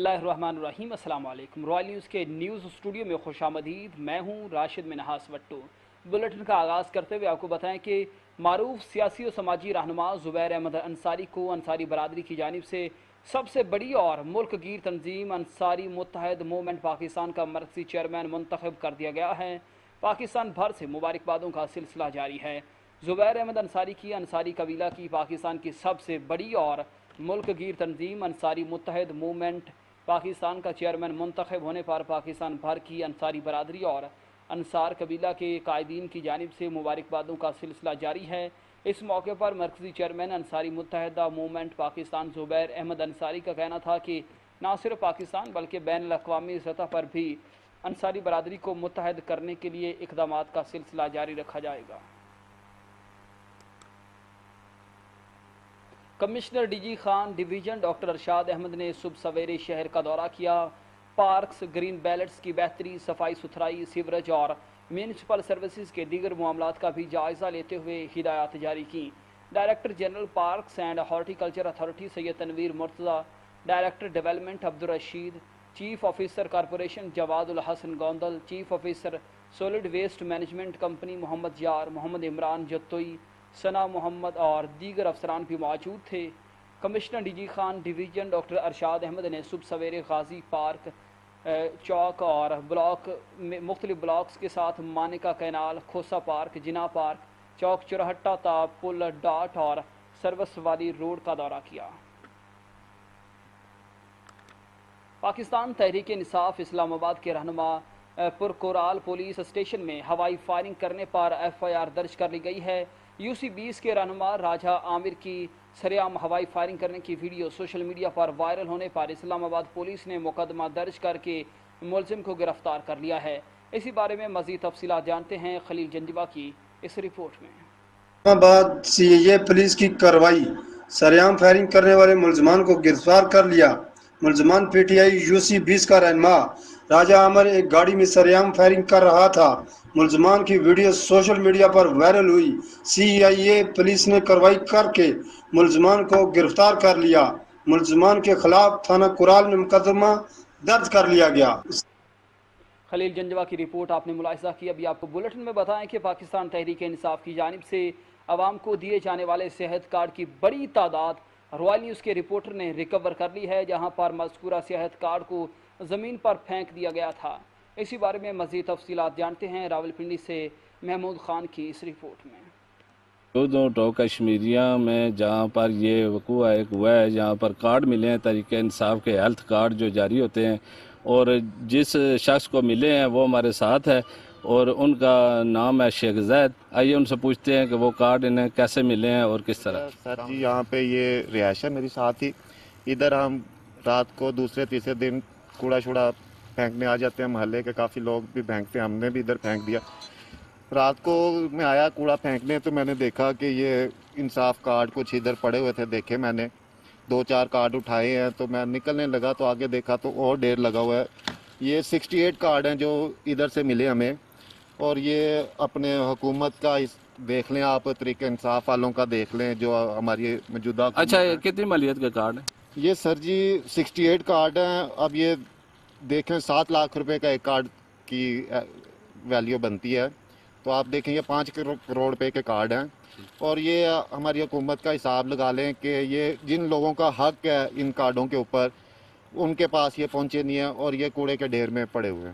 बिस्मिल्लाहिर्रहमानिर्रहीम। अस्सलाम वालेकुम। रॉयल न्यूज़ के न्यूज़ स्टूडियो में खुशामदीद। मैं हूं राशिद मिनहास वट्टू। बुलेटिन का आगाज़ करते हुए आपको बताएं कि मारूफ सियासी और समाजी रहनुमा ज़ुबैर अहमद अंसारी को अंसारी बरादरी की जानिब से सबसे बड़ी और मुल्क गिर तंजीम अंसारी मुत्तहद मूवमेंट पाकिस्तान का मरकज़ी चेयरमैन मुंतखब कर दिया गया है। पाकिस्तान भर से मुबारकबादों का सिलसिला जारी है। ज़ुबैर अहमद अंसारी की अंसारी कबीला की पाकिस्तान की सबसे बड़ी और मुल्क गिर तंजीम अंसारी मुत्तहद मूवमेंट पाकिस्तान का चेयरमैन मुंतखब होने पर पाकिस्तान भर की अंसारी बरादरी और अंसार कबीला के कायदीन की जानिब से मुबारकबादों का सिलसिला जारी है। इस मौके पर मरकज़ी चेयरमैन अंसारी मुत्तहदा मूवमेंट पाकिस्तान ज़ुबैर अहमद अंसारी का कहना था कि न सिर्फ पाकिस्तान बल्कि बैनुल अक़वामी सतह पर भी अंसारी बरादरी को मुत्तहद करने के लिए इक़दामात का सिलसिला जारी रखा जाएगा। Commissioner DG Khan division doctor Arshad Ahmad ने सुबह सवेरे शहर का दौरा किया। पार्क्स, ग्रीन बेल्ट्स की बेहतरी, सफाई सुथराई, सीवरेज और म्यूनसिपल सर्विसेज के दीगर मामलात का भी जायज़ा लेते हुए हिदायत जारी की। Director general parks and horticulture authority Syed Tanveer Murtaza, director development Abdul Rashid, chief officer corporation Jawad ul Hassan Gondal, chief officer solid waste management company Muhammad Yar, Muhammad Imran जत्तोई, सना मोहम्मद और दीगर अफसरान भी मौजूद थे। Commissioner DG Khan division doctor Arshad Ahmad ने सुबह सवेरे गाजी पार्क चौक और ब्लॉक में मुख्तलिफ ब्लॉक्स के साथ Manika canal, Khosa park, Jinnah park, Chowk Churhatta ताब पुल डाट और सर्वस वाली रोड का दौरा किया। पाकिस्तान तहरीक इंसाफ इस्लामाबाद के रहनुमा पुरकोराल पुलिस स्टेशन में हवाई फायरिंग करने पर FIR दर्ज कर ली गई है। UC-20 के रहनुमा राजा आमिर की सरेआम हवाई फायरिंग करने की वीडियो सोशल मीडिया पर वायरल होने पर इस्लामाबाद पुलिस ने मुकदमा दर्ज करके मुलजिम को गिरफ्तार कर लिया है। इसी बारे में मज़ीद तफसीलात जानते हैं खलील जंजवा की इस रिपोर्ट में। इस्लामाबाद CIA पुलिस की कार्रवाई, सरेआम फायरिंग करने वाले मुलजमान को गिरफ्तार कर लिया। मुलजमान PTI UC-20 का रहनुमा राजा आमिर एक गाड़ी में सरेआम फायरिंग कर रहा था। मुलजमान की वीडियो सोशल मीडिया पर वायरल हुई। CIA पुलिस ने कार्रवाई करके मुलजमान को गिरफ्तार कर लिया। मुलजमान के खिलाफ थाना कुराल में मुकदमा दर्ज कर लिया गया। खलील जंजवा की रिपोर्ट आपने मुलाहिजा की। अभी आपको बुलेटिन में बताएं कि पाकिस्तान तहरीक इंसाफ की जानिब से आवाम को दिए जाने वाले सेहत कार्ड की बड़ी तादाद रॉयल न्यूज़ के रिपोर्टर ने रिकवर कर ली है, जहां पर मज़कूरा सेहत कार्ड को ज़मीन पर फेंक दिया गया था। इसी बारे में मज़ीद तफसीलात जानते हैं रावलपिंडी से महमूद खान की इस रिपोर्ट में। टो कश्मीरिया में जहाँ पर ये वक़ूआ एक हुआ है, जहाँ पर कार्ड मिले हैं तहरीक इंसाफ के, हेल्थ कार्ड जो जारी होते हैं, और जिस शख्स को मिले हैं वो हमारे साथ है और उनका नाम है शेख जैद। आइए उनसे पूछते हैं कि वो कार्ड इन्हें कैसे मिले हैं और किस तरह। सर जी, यहाँ पे ये रिहाइश है मेरी साथ ही। इधर हम रात को दूसरे तीसरे दिन कूड़ा शूड़ा फेंकने आ जाते हैं, मोहल्ले के काफ़ी लोग भी फेंकते हैं, हमने भी इधर फेंक दिया। रात को मैं आया कूड़ा फेंकने तो मैंने देखा कि ये इंसाफ कार्ड कुछ इधर पड़े हुए थे। देखे मैंने 2-4 कार्ड उठाए हैं, तो मैं निकलने लगा तो आगे देखा तो और ढेर लगा हुआ है। ये 68 कार्ड हैं जो इधर से मिले हमें, और ये अपने हुकूमत का देख लें आप, तरीके इंसाफ वालों का देख लें जो हमारी मौजूदा। अच्छा, कितनी मालियत के कार्ड है ये? सर जी 68 कार्ड हैं। अब ये देखें 7 लाख रुपए का एक कार्ड की वैल्यू बनती है, तो आप देखें ये 5 करोड़ रुपए के कार्ड हैं। और ये हमारी हुकूमत का हिसाब लगा लें कि ये जिन लोगों का हक है इन कार्डों के ऊपर, उनके पास ये पहुंचे नहीं है और ये कूड़े के ढेर में पड़े हुए हैं।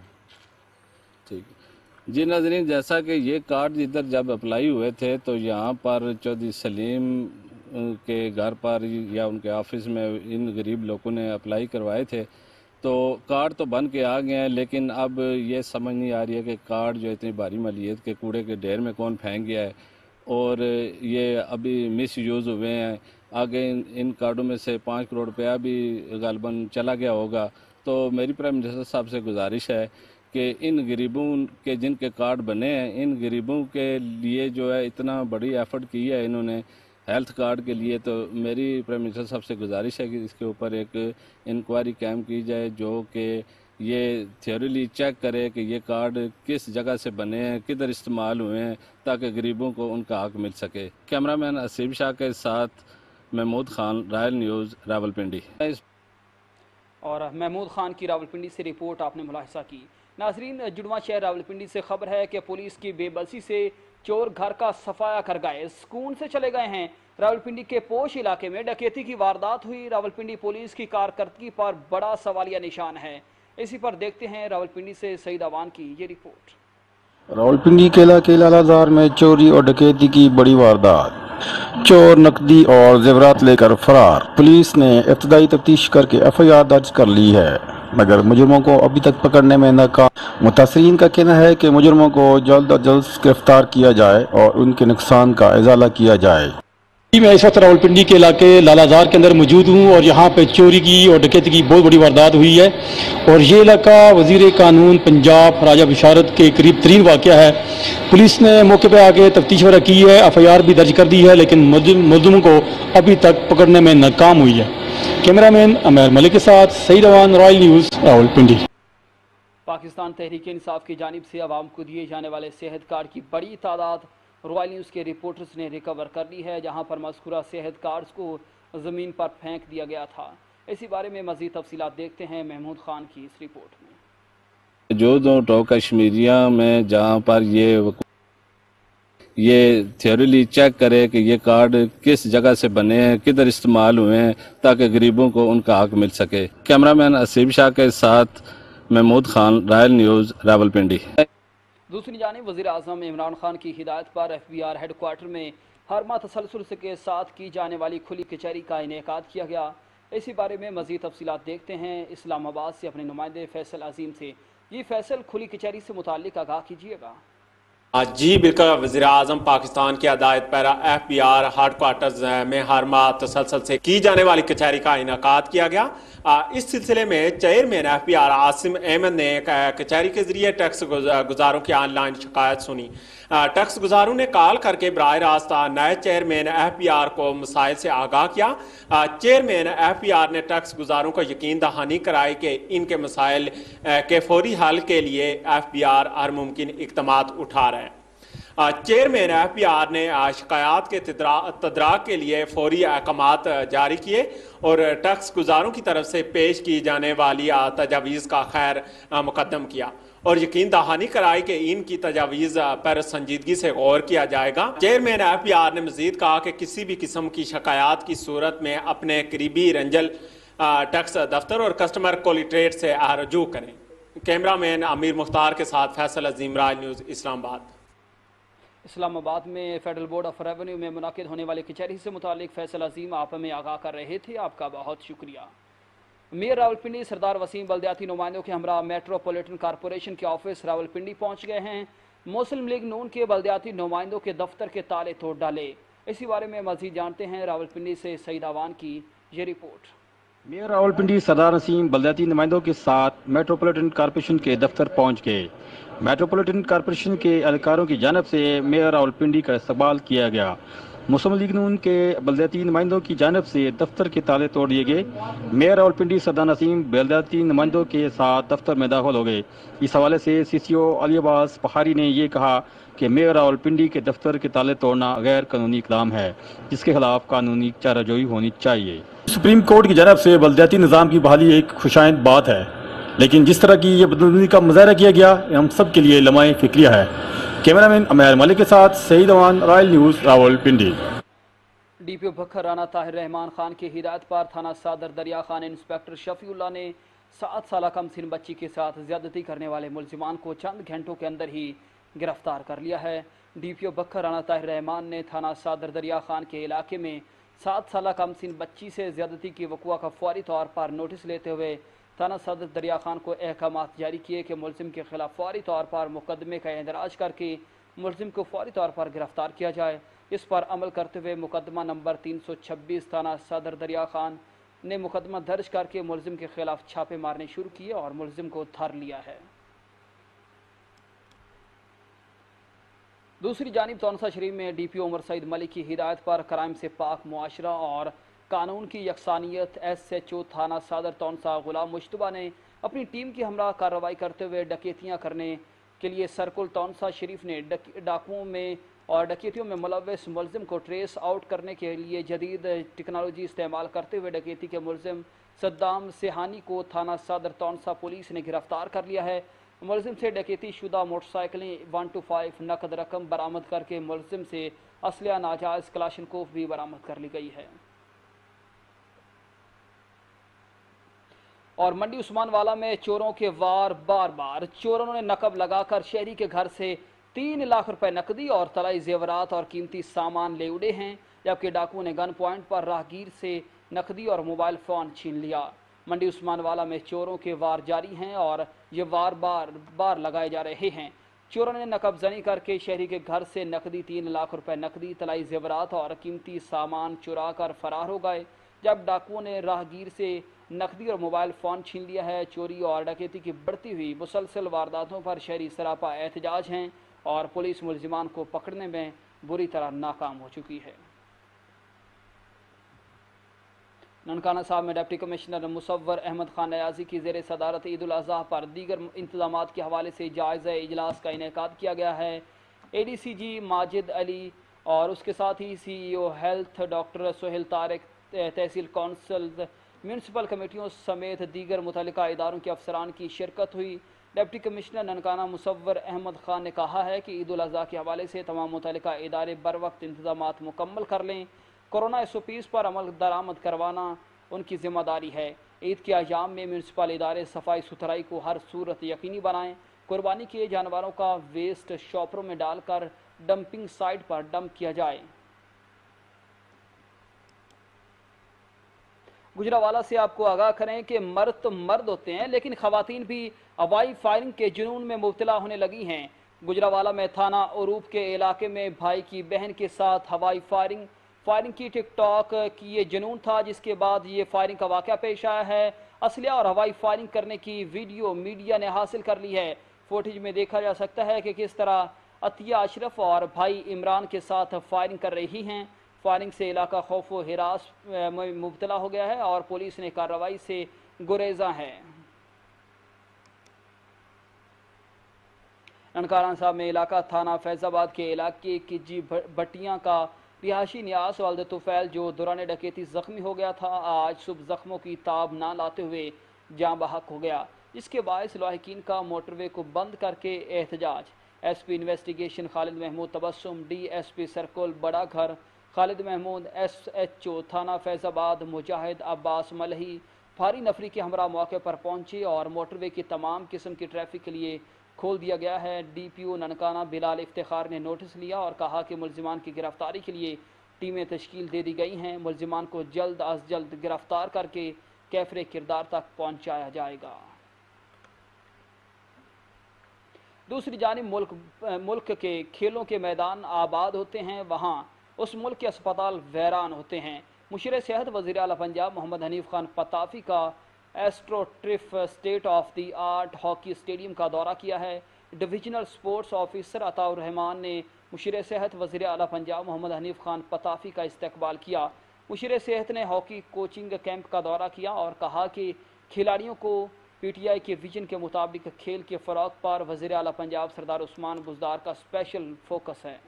ठीक जी नाज़रीन, जैसा कि ये कार्ड इधर जब अप्लाई हुए थे तो यहाँ पर चौधरी सलीम के घर पर या उनके ऑफिस में इन गरीब लोगों ने अप्लाई करवाए थे, तो कार्ड तो बन के आ गए हैं, लेकिन अब ये समझ नहीं आ रही है कि कार्ड जो इतनी भारी मालियत के कूड़े के ढेर में कौन फेंक गया है, और ये अभी मिस यूज़ हुए हैं। आगे इन कार्डों में से 5 करोड़ रुपया भी गालबन चला गया होगा। तो मेरी प्राइम मिनिस्टर साहब से गुजारिश है कि इन गरीबों के जिनके कार्ड बने हैं, इन गरीबों के लिए जो है इतना बड़ी एफर्ट की है इन्होंने हेल्थ कार्ड के लिए, तो मेरी प्राइम मिनिस्टर साहब से गुजारिश है कि इसके ऊपर एक इंक्वायरी कायम की जाए जो कि ये थ्योरीली चेक करे कि ये कार्ड किस जगह से बने हैं, किधर इस्तेमाल हुए हैं, ताकि गरीबों को उनका हक मिल सके। कैमरामैन असीम शाह के साथ महमूद खान, रॉयल न्यूज़, रावलपिंडी। اور محمود خان کی راولپنڈی سے رپورٹ آپ نے ملاحظہ کی۔ ناظرین، جڑواں شہر راولپنڈی سے خبر ہے کہ پولیس کی بے بسی سے چور گھر کا صفایا کر گئے، سکون سے چلے گئے ہیں۔ راولپنڈی کے پوش علاقے میں ڈکیتی کی واردات ہوئی۔ راولپنڈی پولیس کی کارکردگی پر بڑا سوالیہ نشان ہے۔ اسی پر دیکھتے ہیں راولپنڈی سے سعید اوان کی یہ رپورٹ۔ راولپنڈی کے علاقے لالازار میں چوری اور ڈکیتی کی بڑی واردات، چور نقدی اور زیورات لے کر فرار۔ پولیس نے ابتدائی تفتیش کر کے FIR درج کر لی ہے، مگر مجرموں کو ابھی تک پکڑنے میں ناکام۔ متاثرین کا کہنا ہے کہ مجرموں کو جلد از جلد گرفتار کیا جائے اور ان کے نقصان کا ازالہ کیا جائے۔ میں اس وقت راولپنڈی کے علاقے لالازار کے اندر موجود ہوں اور یہاں پہ چوری کی اور ڈکیتی کی بہت بڑی واردات ہوئی ہے، اور یہ علاقہ وزیر قانون پنجاب راجہ بشارت کے قریب ترین واقعہ ہے۔ پولیس نے موقع پہ آگے تفتیش وغیرہ کی ہے، FIR بھی درج کر دی ہے، لیکن ملزموں کو ابھی تک پکڑنے میں ناکام ہوئی ہے۔ کیمرہ مین عمیر ملک کے ساتھ سعید اوان، رائل نیوز، راولپنڈی۔ پاکستان تحریک انصاف کی جانب سے عوام کو دیے جانے والے صحت کارڈ کی بڑی تعداد رائل نیوز کے رپورٹرز نے ریکور کر لی ہے، جہاں پر مذکورہ صحت کارڈز کو زمین پر پھینک دیا گیا تھا۔ اسی بارے میں مزید تفصیلات دیکھتے ہیں محمود خان کی اس رپورٹ میں۔ جو دو ٹو کشمیریہ میں جہاں پر یہ تھیوریلی چیک کرے کہ یہ کارڈ کس جگہ سے بنے ہیں، کدھر استعمال ہوئے ہیں، تاکہ غریبوں کو ان کا حق مل سکے۔ کیمرہ مین اسیب شاہ کے ساتھ محمود خان، رائل نیوز، راولپنڈی۔ دوسری جانب وزیر اعظم عمران خان کی ہدایت پر FBR ہیڈ کوارٹر میں ہر ماہ تسلسل کے ساتھ کی جانے والی کھلی کچہری کا انعقاد کیا گیا۔ اسی بارے میں مزید تفصیلات دیکھتے ہیں اسلام آباد سے اپنے نمائندے فیصل عظیم سے۔ یہ فیصل، کھلی کچہری سے متعلق آگاہ کیجیے گا۔ جی بالکل، وزیر اعظم پاکستان کی ہدایت پر FBR ہیڈ کوارٹرز میں ہر ماہ تسلسل سے کی جانے والی کچہری کا انعقاد کیا گیا۔ اس سلسلے میں چیئرمین FBR عاصم احمد نے کچہری کے ذریعے ٹیکس گزاروں کی آن لائن شکایت سنی۔ ٹیکس گزاروں نے کال کر کے براہ راست نئے چیئرمین FBR کو مسائل سے آگاہ کیا۔ چیئرمین FBR نے ٹیکس گزاروں کو یقین دہانی کرائی کہ ان کے مسائل کے فوری حل کے لیے FBR ہر ممکن اقدامات اٹھا رہے ہیں۔ چیئرمین FBR نے شکایات کے تدارک کے لیے فوری احکامات جاری کیے اور ٹیکس گزاروں کی طرف سے پیش کی جانے والی تجاویز کا خیر مقدم کیا اور یقین دہانی کرائی کہ ان کی تجاویز پر سنجیدگی سے غور کیا جائے گا۔ چیئرمین FBR نے مزید کہا کہ کسی بھی قسم کی شکایات کی صورت میں اپنے قریبی رنجل ٹیکس دفتر اور کسٹمر کولیٹریٹ سے رجوع کریں۔ کیمرہ مین امیر مختار کے ساتھ Faisal Azeem, royal news, Islamabad. اسلام آباد میں فیڈرل بورڈ آف ریونیو میں منعقد ہونے والی کچہری سے متعلق فیصل عظیم آپ ہمیں آگاہ کر رہے تھے، آپ کا بہت شکریہ۔ میئر راولپنڈی سردار وسیم بلدیاتی نمائندوں کے ہمراہ میٹروپولیٹن کارپوریشن کے آفس راولپنڈی پہنچ گئے ہیں۔ مسلم لیگ نون کے بلدیاتی نمائندوں کے دفتر کے تالے توڑ ڈالے۔ اسی بارے میں مزید جانتے ہیں راولپنڈی سے سعید اوان کی یہ رپورٹ۔ میئر راولپنڈی سردار وسیم بلدیاتی نمائندوں کے ساتھ میٹروپولیٹن کارپوریشن کے دفتر پہنچ گئے۔ میٹروپولیٹن کارپوریشن کے اہلکاروں کی جانب سے میئر راولپنڈی کا استقبال کیا گیا۔ مسلم لیگ نون کے بلدیاتی نمائندوں کی جانب سے دفتر کے تالے توڑ دیے گئے۔ میئر راولپنڈی سردار وسیم بلدیاتی نمائندوں کے ساتھ دفتر میں داخل ہو گئے۔ اس حوالے سے CCO علی عباس پہاری نے یہ کہا کہ میئر راولپنڈی کے دفتر کے تالے توڑنا غیر قانونی اقدام ہے، جس کے خلاف قانونی چارہ جوئی ہونی چاہیے۔ سپریم کورٹ کی جانب سے بلدیاتی نظام کی بحالی ایک خوشائند بات ہے، لیکن جس طرح کی یہ بدعنوانی کا مظاہرہ کیا گیا ہم سب کے لیے لمحہ فکریہ ہے۔ کیمرہ مین عمیر ملک کے ساتھ Saeed Awan, royal news, Rawalpindi. DPO Bhakkar Rana Tahir رحمان خان کی ہدایت پر تھانہ صادر دریا خان انسپیکٹر شفیع اللہ نے 7 سالہ کم سن بچی کے ساتھ زیادتی کرنے والے ملزمان کو چند گھنٹوں کے اندر ہی گرفتار کر لیا ہے۔ DPO بکھر رانا طاہر رحمان نے تھانہ صادر دریا خان کے علاقے میں 7 سالہ کم سن بچی سے زیادتی کی وقوع کا فوری طور پر نوٹس لیتے ہوئے تھانہ صادر دریا خان کو احکامات جاری کیے کہ ملزم کے خلاف فوری طور پر مقدمے کا اندراج کر کے ملزم کو فوری طور پر گرفتار کیا جائے۔ اس پر عمل کرتے ہوئے مقدمہ نمبر 326 تھانہ صادر دریا خان نے مقدمہ درج کر کے ملزم کے خلاف چھاپے مارنے شروع کیے اور ملزم کو دھر لیا ہے۔ دوسری جانب تونسا شریف میں DPO عمر سعید ملک کی ہدایت پر کرائم سے پاک معاشرہ اور قانون کی یکسانیت SHO تھانہ صادر تونسا غلام مشتبہ نے اپنی ٹیم کی ہمراہ کارروائی کرتے ہوئے ڈکیتیاں کرنے کے لیے سرکل تونسا شریف نے ڈاکوؤں میں اور ڈکیتیوں میں ملوث ملزم کو ٹریس آؤٹ کرنے کے لیے جدید ٹیکنالوجی استعمال کرتے ہوئے ڈکیتی کے ملزم صدام سیہانی کو تھانہ صدر تونسا پولیس نے گرفتار کر لیا ہے۔ ملزم سے ڈکیتی شدہ موٹر سائیکلیں 125 نقد رقم برآمد کر کے ملزم سے اسلحہ ناجائز کلاشنکوف بھی برآمد کر لی گئی ہے۔ اور منڈی عثمان والا میں چوروں کے وار بار چوروں نے نقب لگا کر شہری کے گھر سے 3 لاکھ روپے نقدی اور طلائی زیورات اور قیمتی سامان لے اڑے ہیں، جبکہ ڈاکوؤں نے گن پوائنٹ پر راہگیر سے نقدی اور موبائل فون چھین لیا۔ منڈی عثمان والا میں چوروں کے وار جاری ہیں اور یہ وار بار لگائے جا رہے ہیں۔ چوروں نے نقب زنی کر کے شہری کے گھر سے نقدی 3 لاکھ روپے نقدی، طلائی زیورات اور قیمتی سامان چرا کر فرار ہو گئے، جب ڈاکوؤں نے راہگیر سے نقدی اور موبائل فون چھین لیا ہے۔ چوری اور ڈکیتی کی بڑھتی ہوئی مسلسل وارداتوں پر شہری سراپا احتجاج ہیں اور پولیس ملزمان کو پکڑنے میں بری طرح ناکام ہو چکی ہے۔ ننکانہ صاحب میں ڈپٹی کمشنر مصور احمد خان نیازی کی زیر صدارت عید الاضحیٰ پر دیگر انتظامات کے حوالے سے جائزہ اجلاس کا انعقاد کیا گیا ہے۔ اے ڈی سی جی ماجد علی اور اس کے ساتھ ہی C E O health doctor Sohail Tariq, tehsil council, municipal کمیٹیوں سمیت دیگر متعلقہ اداروں کے افسران کی شرکت ہوئی۔ ڈپٹی کمشنر ننکانہ مصور احمد خان نے کہا ہے کہ عید الاضحیٰ کے حوالے سے تمام متعلقہ ادارے بروقت انتظامات مکمل کر لیں۔ کورونا SOPs پر عمل درآمد کروانا ان کی ذمہ داری ہے۔ عید کے ایام میں میونسپل ادارے صفائی ستھرائی کو ہر صورت یقینی بنائیں۔ قربانی کیے جانوروں کا ویسٹ شاپروں میں ڈال کر ڈمپنگ سائٹ پر ڈمپ کیا جائے۔ گجرانوالہ سے آپ کو آگاہ کریں کہ مرد تو مرد ہوتے ہیں لیکن خواتین بھی ہوائی فائرنگ کے جنون میں مبتلا ہونے لگی ہیں۔ گجرانوالہ میں تھانہ عروب کے علاقے میں بھائی کی بہن کے ساتھ ہوائی فائرنگ کی ٹک ٹاک کی یہ جنون تھا، جس کے بعد یہ فائرنگ کا واقعہ پیش آیا ہے۔ اسلحہ اور ہوائی فائرنگ کرنے کی ویڈیو میڈیا نے حاصل کر لی ہے۔ فوٹیج میں دیکھا جا سکتا ہے کہ کس طرح عطیہ اشرف اور بھائی عمران کے ساتھ فائرنگ کر رہی ہیں۔ فائرنگ سے علاقہ خوف و ہراس میں مبتلا ہو گیا ہے اور پولیس نے کارروائی سے گریزاں ہے۔ ننکانہ صاحب میں علاقہ تھانہ فیض آباد کے علاقے کی جی بھٹیاں کا رہائشی نیاز والد طفیل جو دوران ڈکیتی زخمی ہو گیا تھا، آج صبح زخموں کی تاب نہ لاتے ہوئے جاں بحق ہو گیا، جس کے باعث لاحقین کا موٹر وے کو بند کر کے احتجاج۔ S P investigation Khalid Mahmood Tabassum, D S P circle بڑا گھر خالد محمود، SHO تھانہ فیض آباد مجاہد عباس ملہی بھاری نفری کے ہمراہ موقع پر پہنچے اور موٹر وے کی تمام قسم کی ٹریفک کے لیے کھول دیا گیا ہے۔ DPO ننکانہ بلال افتخار نے نوٹس لیا اور کہا کہ ملزمان کی گرفتاری کے لیے ٹیمیں تشکیل دے دی گئی ہیں، ملزمان کو جلد از جلد گرفتار کر کے کیفر کردار تک پہنچایا جائے گا۔ دوسری جانب ملک کے کھیلوں کے میدان آباد ہوتے ہیں، وہاں اس ملک کے اسپتال ویران ہوتے ہیں۔ مشیر صحت وزیر اعلیٰ پنجاب محمد حنیف خان پتافی کا astro turf state of the art hockey stadium کا دورہ کیا ہے۔ Divisional sports officer Atta ur Rehman نے مشیر صحت وزیر اعلیٰ پنجاب محمد حنیف خان پتافی کا استقبال کیا۔ مشیر صحت نے ہاکی کوچنگ کیمپ کا دورہ کیا اور کہا کہ کھلاڑیوں کو PTI کے ویژن کے مطابق کھیل کے فروغ پر وزیر اعلیٰ پنجاب سردار عثمان بزدار کا اسپیشل فوکس ہے۔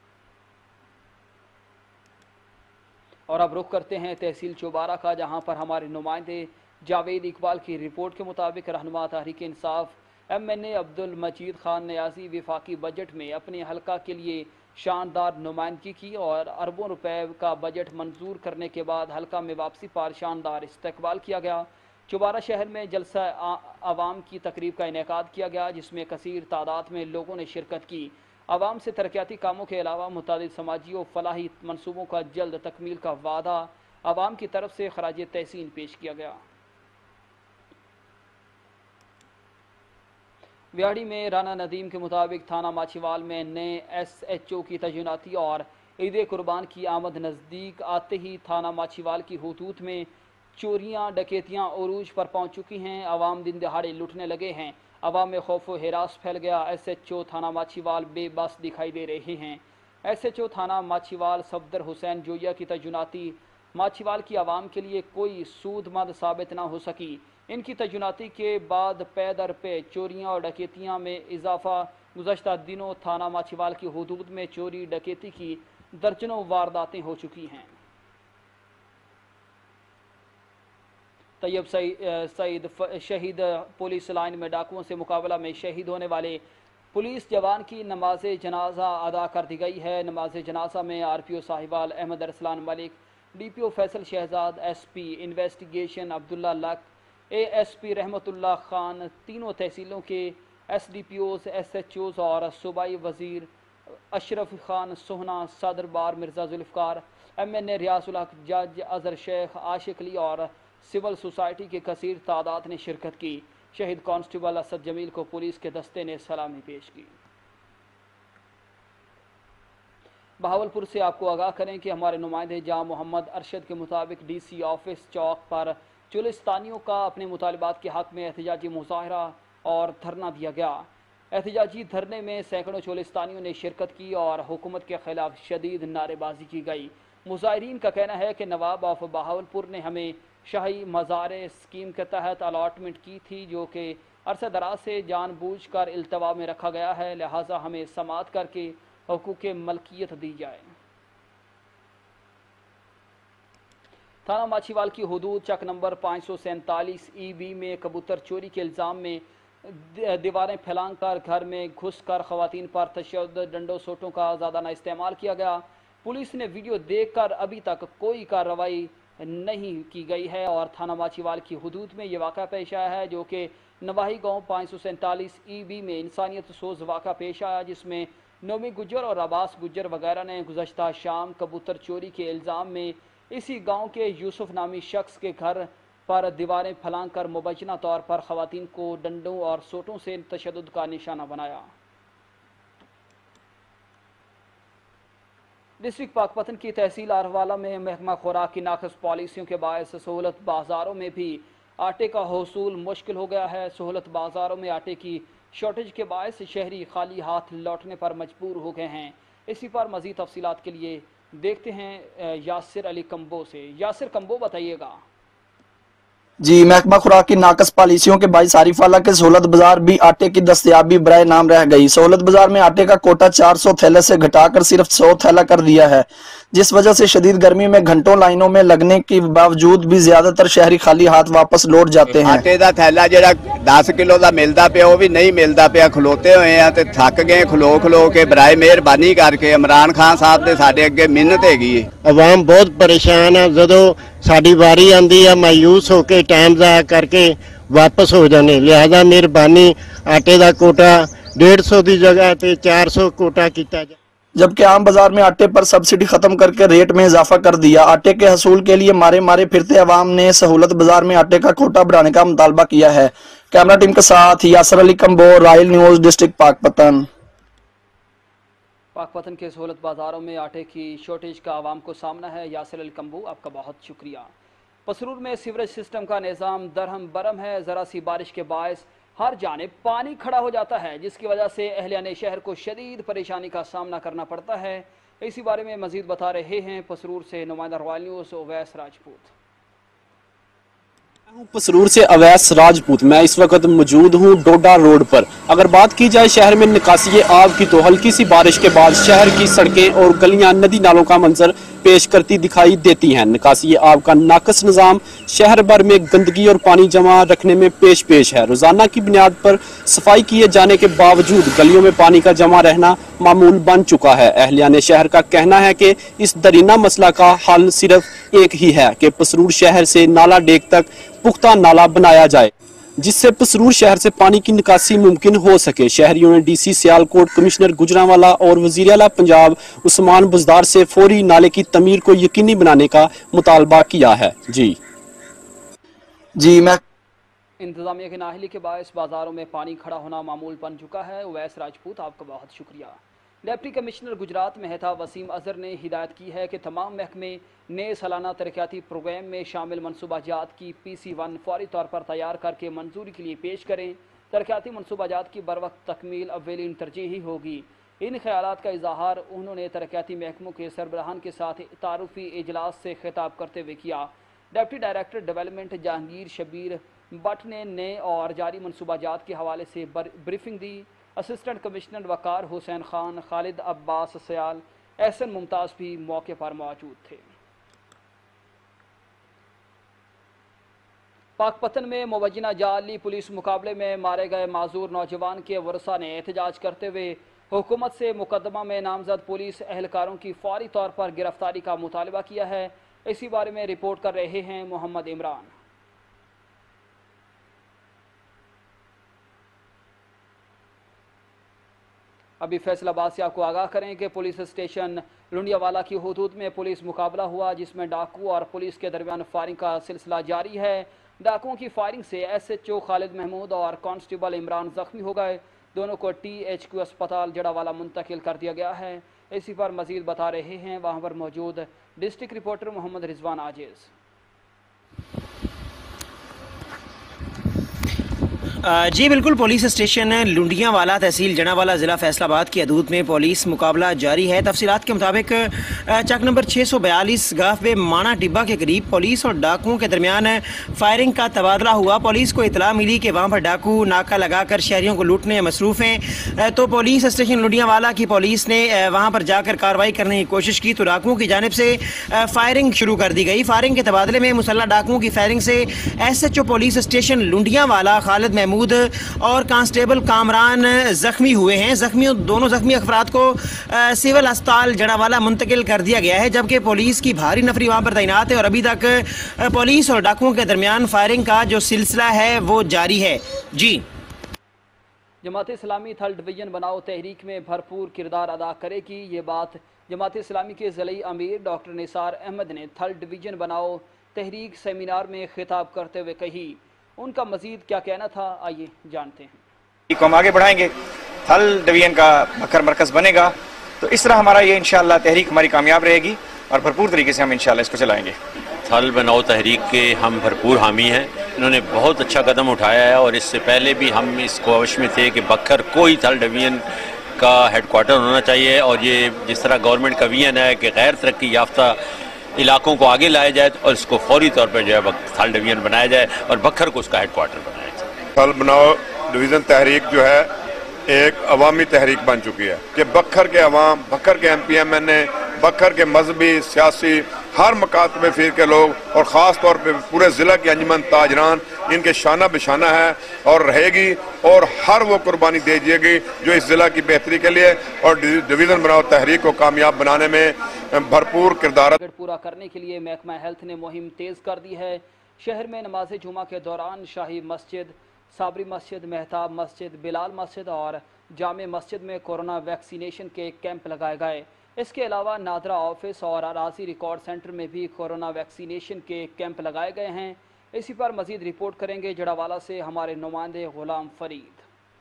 اور اب رخ کرتے ہیں تحصیل چوبارہ کا، جہاں پر ہمارے نمائندے جاوید اقبال کی رپورٹ کے مطابق رہنما تحریک انصاف MNA عبد المجید خان نیازی وفاقی بجٹ میں اپنے حلقہ کے لیے شاندار نمائندگی کی اور اربوں روپے کا بجٹ منظور کرنے کے بعد حلقہ میں واپسی پر شاندار استقبال کیا گیا۔ چوبارہ شہر میں جلسہ عوام کی تقریب کا انعقاد کیا گیا، جس میں کثیر تعداد میں لوگوں نے شرکت کی۔ عوام سے ترقیاتی کاموں کے علاوہ متعدد سماجی و فلاحی منصوبوں کا جلد تکمیل کا وعدہ عوام کی طرف سے خراج تحسین پیش کیا گیا۔ ویاڑی میں رانا ندیم کے مطابق تھانہ ماچھیوال میں نئے SHO کی تعیناتی اور عید قربان کی آمد نزدیک آتے ہی تھانہ ماچھیوال کی خطوط میں چوریاں ڈکیتیاں عروج پر پہنچ چکی ہیں۔ عوام دن دہاڑے لٹنے لگے ہیں، عوام میں خوف و ہراس پھیل گیا۔ SHO تھانہ ماچھیوال بے بس دکھائی دے رہے ہیں۔ SHO تھانہ ماچھیوال صفدر حسین جویا کی تعیناتی ماچھیوال کی عوام کے لیے کوئی سود مند ثابت نہ ہو سکی۔ ان کی تعیناتی کے بعد پے در پے چوریاں اور ڈکیتیاں میں اضافہ۔ گزشتہ دنوں تھانہ ماچھیوال کی حدود میں چوری ڈکیتی کی درجنوں وارداتیں ہو چکی ہیں۔ طیب سعید شہید پولیس لائن میں ڈاکوؤں سے مقابلہ میں شہید ہونے والے پولیس جوان کی نماز جنازہ ادا کر دی گئی ہے۔ نماز جنازہ میں RPO Sahiwal Ahmad Arsalan Malik, DPO Faisal Shahzad, SP investigation Abdullah لک، ASP رحمت اللہ خان، تینوں تحصیلوں کے SDPOs، SHOs اور صوبائی وزیر اشرف خان سہنا، صدر بار مرزا ذوالفقار، MNA ریاض الحق، جج اظہر شیخ، عاشق علی اور سول سوسائٹی کی کثیر تعداد نے شرکت کی۔ شہید کانسٹیبل اسد جمیل کو پولیس کے دستے نے سلامی پیش کی۔ بہاولپور سے آپ کو آگاہ کریں کہ ہمارے نمائندے جام محمد ارشد کے مطابق DC آفس چوک پر چولستانیوں کا اپنے مطالبات کے حق میں احتجاجی مظاہرہ اور دھرنا دیا گیا۔ احتجاجی دھرنے میں سینکڑوں چولستانیوں نے شرکت کی اور حکومت کے خلاف شدید نعرے بازی کی گئی۔ مظاہرین کا کہنا ہے کہ نواب آف بہاولپور نے ہمیں شاہی مزارع اسکیم کے تحت الاٹمنٹ کی تھی، جو کہ عرصہ دراز سے جان بوجھ کر التوا میں رکھا گیا ہے، لہٰذا ہمیں سماعت کر کے حقوق ملکیت دی جائے۔ تھانہ ماچھیوال کی حدود چک نمبر 547 EB میں کبوتر چوری کے الزام میں دیواریں پھیلان کر گھر میں گھس کر خواتین پر تشدد، ڈنڈوں سوٹوں کا زیادہ استعمال کیا گیا۔ پولیس نے ویڈیو دیکھ کر ابھی تک کوئی کارروائی نہیں کی گئی ہے اور تھانہ ماچھیوال کی حدود میں یہ واقعہ پیش آیا ہے، جو کہ نواحی گاؤں 547 EB میں انسانیت سوز واقعہ پیش آیا، جس میں نومی گجر اور عباس گجر وغیرہ نے گزشتہ شام کبوتر چوری کے الزام میں اسی گاؤں کے یوسف نامی شخص کے گھر پر دیواریں پھلانگ کر مبینہ طور پر خواتین کو ڈنڈوں اور سوٹوں سے تشدد کا نشانہ بنایا۔ ڈسٹرکٹ پاک پتن کی تحصیل آروالا میں محکمہ خوراک کی ناقص پالیسیوں کے باعث سہولت بازاروں میں بھی آٹے کا حصول مشکل ہو گیا ہے۔ سہولت بازاروں میں آٹے کی شارٹیج کے باعث شہری خالی ہاتھ لوٹنے پر مجبور ہو گئے ہیں۔ اسی پر مزید تفصیلات کے لیے دیکھتے ہیں یاسر علی کمبو سے۔ یاسر کمبو بتائیے گا۔ جی، محکمہ خوراک کی ناقص پالیسیوں کے باعث عارف والا کے سہولت بازار بھی آٹے کی دستیابی برائے نام رہ گئی۔ سہولت بازار میں آٹے کا کوٹا 400 تھیلے سے گھٹا کر صرف 100 تھیلا کر دیا ہے، جس وجہ سے شدید گرمی میں گھنٹوں لائنوں میں لگنے کے باوجود بھی زیادہ تر شہری خالی ہاتھ واپس لوٹ جاتے ہیں۔ آٹے دا تھیلا جڑا 10 کلو دا ملدا پیا وہ بھی نہیں ملدا پیا، کھلوتے ہوئے ہیں تے تھک گئے کھلو کے۔ برائے مہربانی کر کے عمران خان صاحب دے ساڈے اگے منت ہیگی ہے۔ عوام بہت پریشان ہے، جدو ساڈی واری آندی ہے مایوس ہو کے ٹائم ضائع کر کے واپس ہو جانے، لہذا مہربانی آٹے دا کوٹا 150 دی جگہ تے 400 کوٹا کیتا جائے۔ جبکہ عام بازار میں آٹے پر سبسڈی ختم کر کے ریٹ میں اضافہ کر دیا۔ آٹے کے حصول کے لیے مارے پھرتے عوام نے سہولت بازار میں آٹے کا کوٹا بڑھانے کا مطالبہ کیا ہے۔ کیمرہ ٹیم کے ساتھ Yasir Ali Kamboh, royal news, district Pakpattan. پاک پتن کے سہولت بازاروں میں آٹے کی شارٹیج کا عوام کو سامنا ہے۔ یاسر علی کمبو، آپ کا بہت شکریہ۔ پسرور میں سیوریج سسٹم کا نظام درہم برہم ہے۔ ذرا سی بارش کے باعث ہر جانب پانی کھڑا ہو جاتا ہے، جس کی وجہ سے اہلیان شہر کو شدید پریشانی کا سامنا کرنا پڑتا ہے۔ اسی بارے میں مزید بتا رہے ہیں پسرور سے نمائندہ رائل نیوز اویس راجپوت۔ پسرور سے اویس راجپوت، میں اس وقت موجود ہوں ڈوڈا روڈ پر۔ اگر بات کی جائے شہر میں نکاسی آب کی تو ہلکی سی بارش کے بعد شہر کی سڑکیں اور گلیاں ندی نالوں کا منظر پیش کرتی دکھائی دیتی ہیں۔ نکاسی آب کا ناقص نظام شہر بھر میں گندگی اور پانی جمع رکھنے میں پیش ہے۔ روزانہ کی بنیاد پر صفائی کیے جانے کے باوجود گلیوں میں پانی کا جمع رہنا معمول بن چکا ہے۔ اہلیان شہر کا کہنا ہے کہ اس درینہ مسئلہ کا حل صرف ایک ہی ہے کہ پسرور شہر سے نالا ڈیک تک پختہ نالا بنایا جائے، جس سے پسرور شہر سے پانی کی نکاسی ممکن ہو سکے۔ شہریوں نے DC سیالکوٹ، کمشنر گجرانوالا اور وزیر اعلیٰ پنجاب عثمان بزدار سے فوری نالے کی تعمیر کو یقینی بنانے کا مطالبہ کیا ہے۔ جی میں انتظامیہ کی نااہلی کے باعث بازاروں میں پانی کھڑا ہونا معمول بن چکا ہے۔ اویس راجپوت، آپ کا بہت شکریہ۔ ڈپٹی کمشنر گجرات مہتاب وسیم اظہر نے ہدایت کی ہے کہ تمام محکمے نئے سالانہ ترقیاتی پروگرام میں شامل منصوبہ جات کی PC1 فوری طور پر تیار کر کے منظوری کے لیے پیش کریں۔ ترقیاتی منصوبہ جات کی بروقت تکمیل اولین ترجیحی ہوگی۔ ان خیالات کا اظہار انہوں نے ترقیاتی محکموں کے سربراہان کے ساتھ تعارفی اجلاس سے خطاب کرتے ہوئے کیا۔ Deputy director development Jahangir Shabbir Butt نے نئے اور جاری منصوبہ جات کے حوالے سے بریفنگ دی۔ اسسٹنٹ کمشنر وقار حسین خان، خالد عباس سیال، احسن ممتاز بھی موقع پر موجود تھے۔ पाकपतन में मुबैना जाली पुलिस मुकाबले में मारे गए माजूर नौजवान के वरसा ने एहतजाज करते हुए हुकूमत से मुकदमा में नामजद पुलिस एहलकारों की फौरी तौर पर गिरफ्तारी का मुतालबा किया है। इसी बारे में रिपोर्ट कर रहे हैं मोहम्मद इमरान। अभी फैसलाबाद से आपको आगाह करें कि पुलिस स्टेशन लुंडियावाला की हुदूद में पुलिस मुकाबला हुआ, जिसमें डाकू और पुलिस के दरमियान फायरिंग का सिलसिला जारी है। डाकुओं की फायरिंग से SHO खालिद महमूद और कांस्टेबल इमरान जख्मी हो गए। दोनों को THQ अस्पताल जड़ावाला मुंतकिल कर दिया गया है। इसी पर मजीद बता रहे हैं वहाँ पर मौजूद डिस्ट्रिक्ट रिपोर्टर मोहम्मद रिजवान आजिज। जी बिल्कुल, police station Lundianwala tehsil Jaranwala ज़िला फैसलाबाद की हदूद में पुलिस मुकाबला जारी है। तफसीलात के मुताबिक चक नंबर 642 गाफे माना टिब्बा के करीब पुलिस और डाकुओं के दरमियान फायरिंग का तबादला हुआ। पुलिस को इतला मिली कि वहाँ पर डाकू नाका लगाकर शहरियों को लूटने मसरूफ़ हैं, तो पुलिस स्टेशन लुंडियावाला की पुलिस ने वहाँ पर जाकर कार्रवाई करने की कोशिश की तो डाकुओं की जानिब से फायरिंग शुरू कर दी गई। फायरिंग के तबादले में मुसल्लह डाकुओं की फायरिंग से SHO police station Lundianwala Khalid Mahmood और कांस्टेबल कामरान जख्मी हुए हैं। दोनों जख्मी अफराद को सिविल अस्पताल जड़ावाला मुंतकिल कर दिया गया है, जबकि पुलिस की भारी नफरी वहां पर तैनात है और अभी तक पुलिस और डाकुओं के दरमियान फायरिंग का जो सिलसिला है वो जारी है। जी, जमात इस्लामी थल डिवीजन बनाओ तहरीक में भरपूर किरदार अदा करेगी। ये बात जमात इस्लामी के ज़िली अमीर डॉक्टर निसार अहमद ने थल डिवीजन बनाओ तहरीक सेमिनार में खिताब करते हुए कही। उनका मजीद क्या कहना था, आइए जानते हैं। को हम आगे बढ़ाएंगे, थल डिवीजन का बखर मरकज़ बनेगा, तो इस तरह हमारा ये इंशाअल्लाह तहरीक हमारी कामयाब रहेगी और भरपूर तरीके से हम इंशाअल्लाह इसको चलाएंगे। थल बनाओ तहरीक के हम भरपूर हामी हैं। इन्होंने बहुत अच्छा कदम उठाया है और इससे पहले भी हम इस ख्वाहिश में थे कि बखर को ही थल डिवीजन का हेडक्वार्टर होना चाहिए और ये जिस तरह गवर्नमेंट का विजन है कि गैर तरक्की याफ्ता इलाकों को आगे लाया जाए और इसको फौरी तौर पर जो है थल डिवीजन बनाया जाए और बखर को उसका हेडक्वार्टर बनाया जाए। थल बनाओ डिवीज़न तहरीक जो है एक अवामी तहरीक बन चुकी है कि बखर के अवाम, बखर के MPMNA, बखर के मजहबी सियासी हर मकात में फिर के लोग और ख़ास तौर पे पूरे ज़िला के अंजुमन ताजरान इनके शाना बिशाना है और रहेगी और हर वो कुर्बानी दे जाएगी जो इस ज़िला की बेहतरी के लिए और डिवीज़न बनाओ तहरीक को कामयाब बनाने में भरपूर किरदार पूरा करने के लिए महकमा हेल्थ ने मुहिम तेज़ कर दी है। शहर में नमाज जुमा के दौरान शाही मस्जिद, साबरी मस्जिद, मेहताब मस्जिद, बिलाल मस्जिद और जामे मस्जिद में कोरोना वैक्सीनेशन के कैंप लगाए गए। इसके अलावा नादरा ऑफिस और अराजी रिकॉर्ड सेंटर में भी कोरोना वैक्सीनेशन के कैंप लगाए गए हैं। इसी पर मजीद रिपोर्ट करेंगे जड़ावाला से हमारे नुमाइंदे गुलाम फरीद।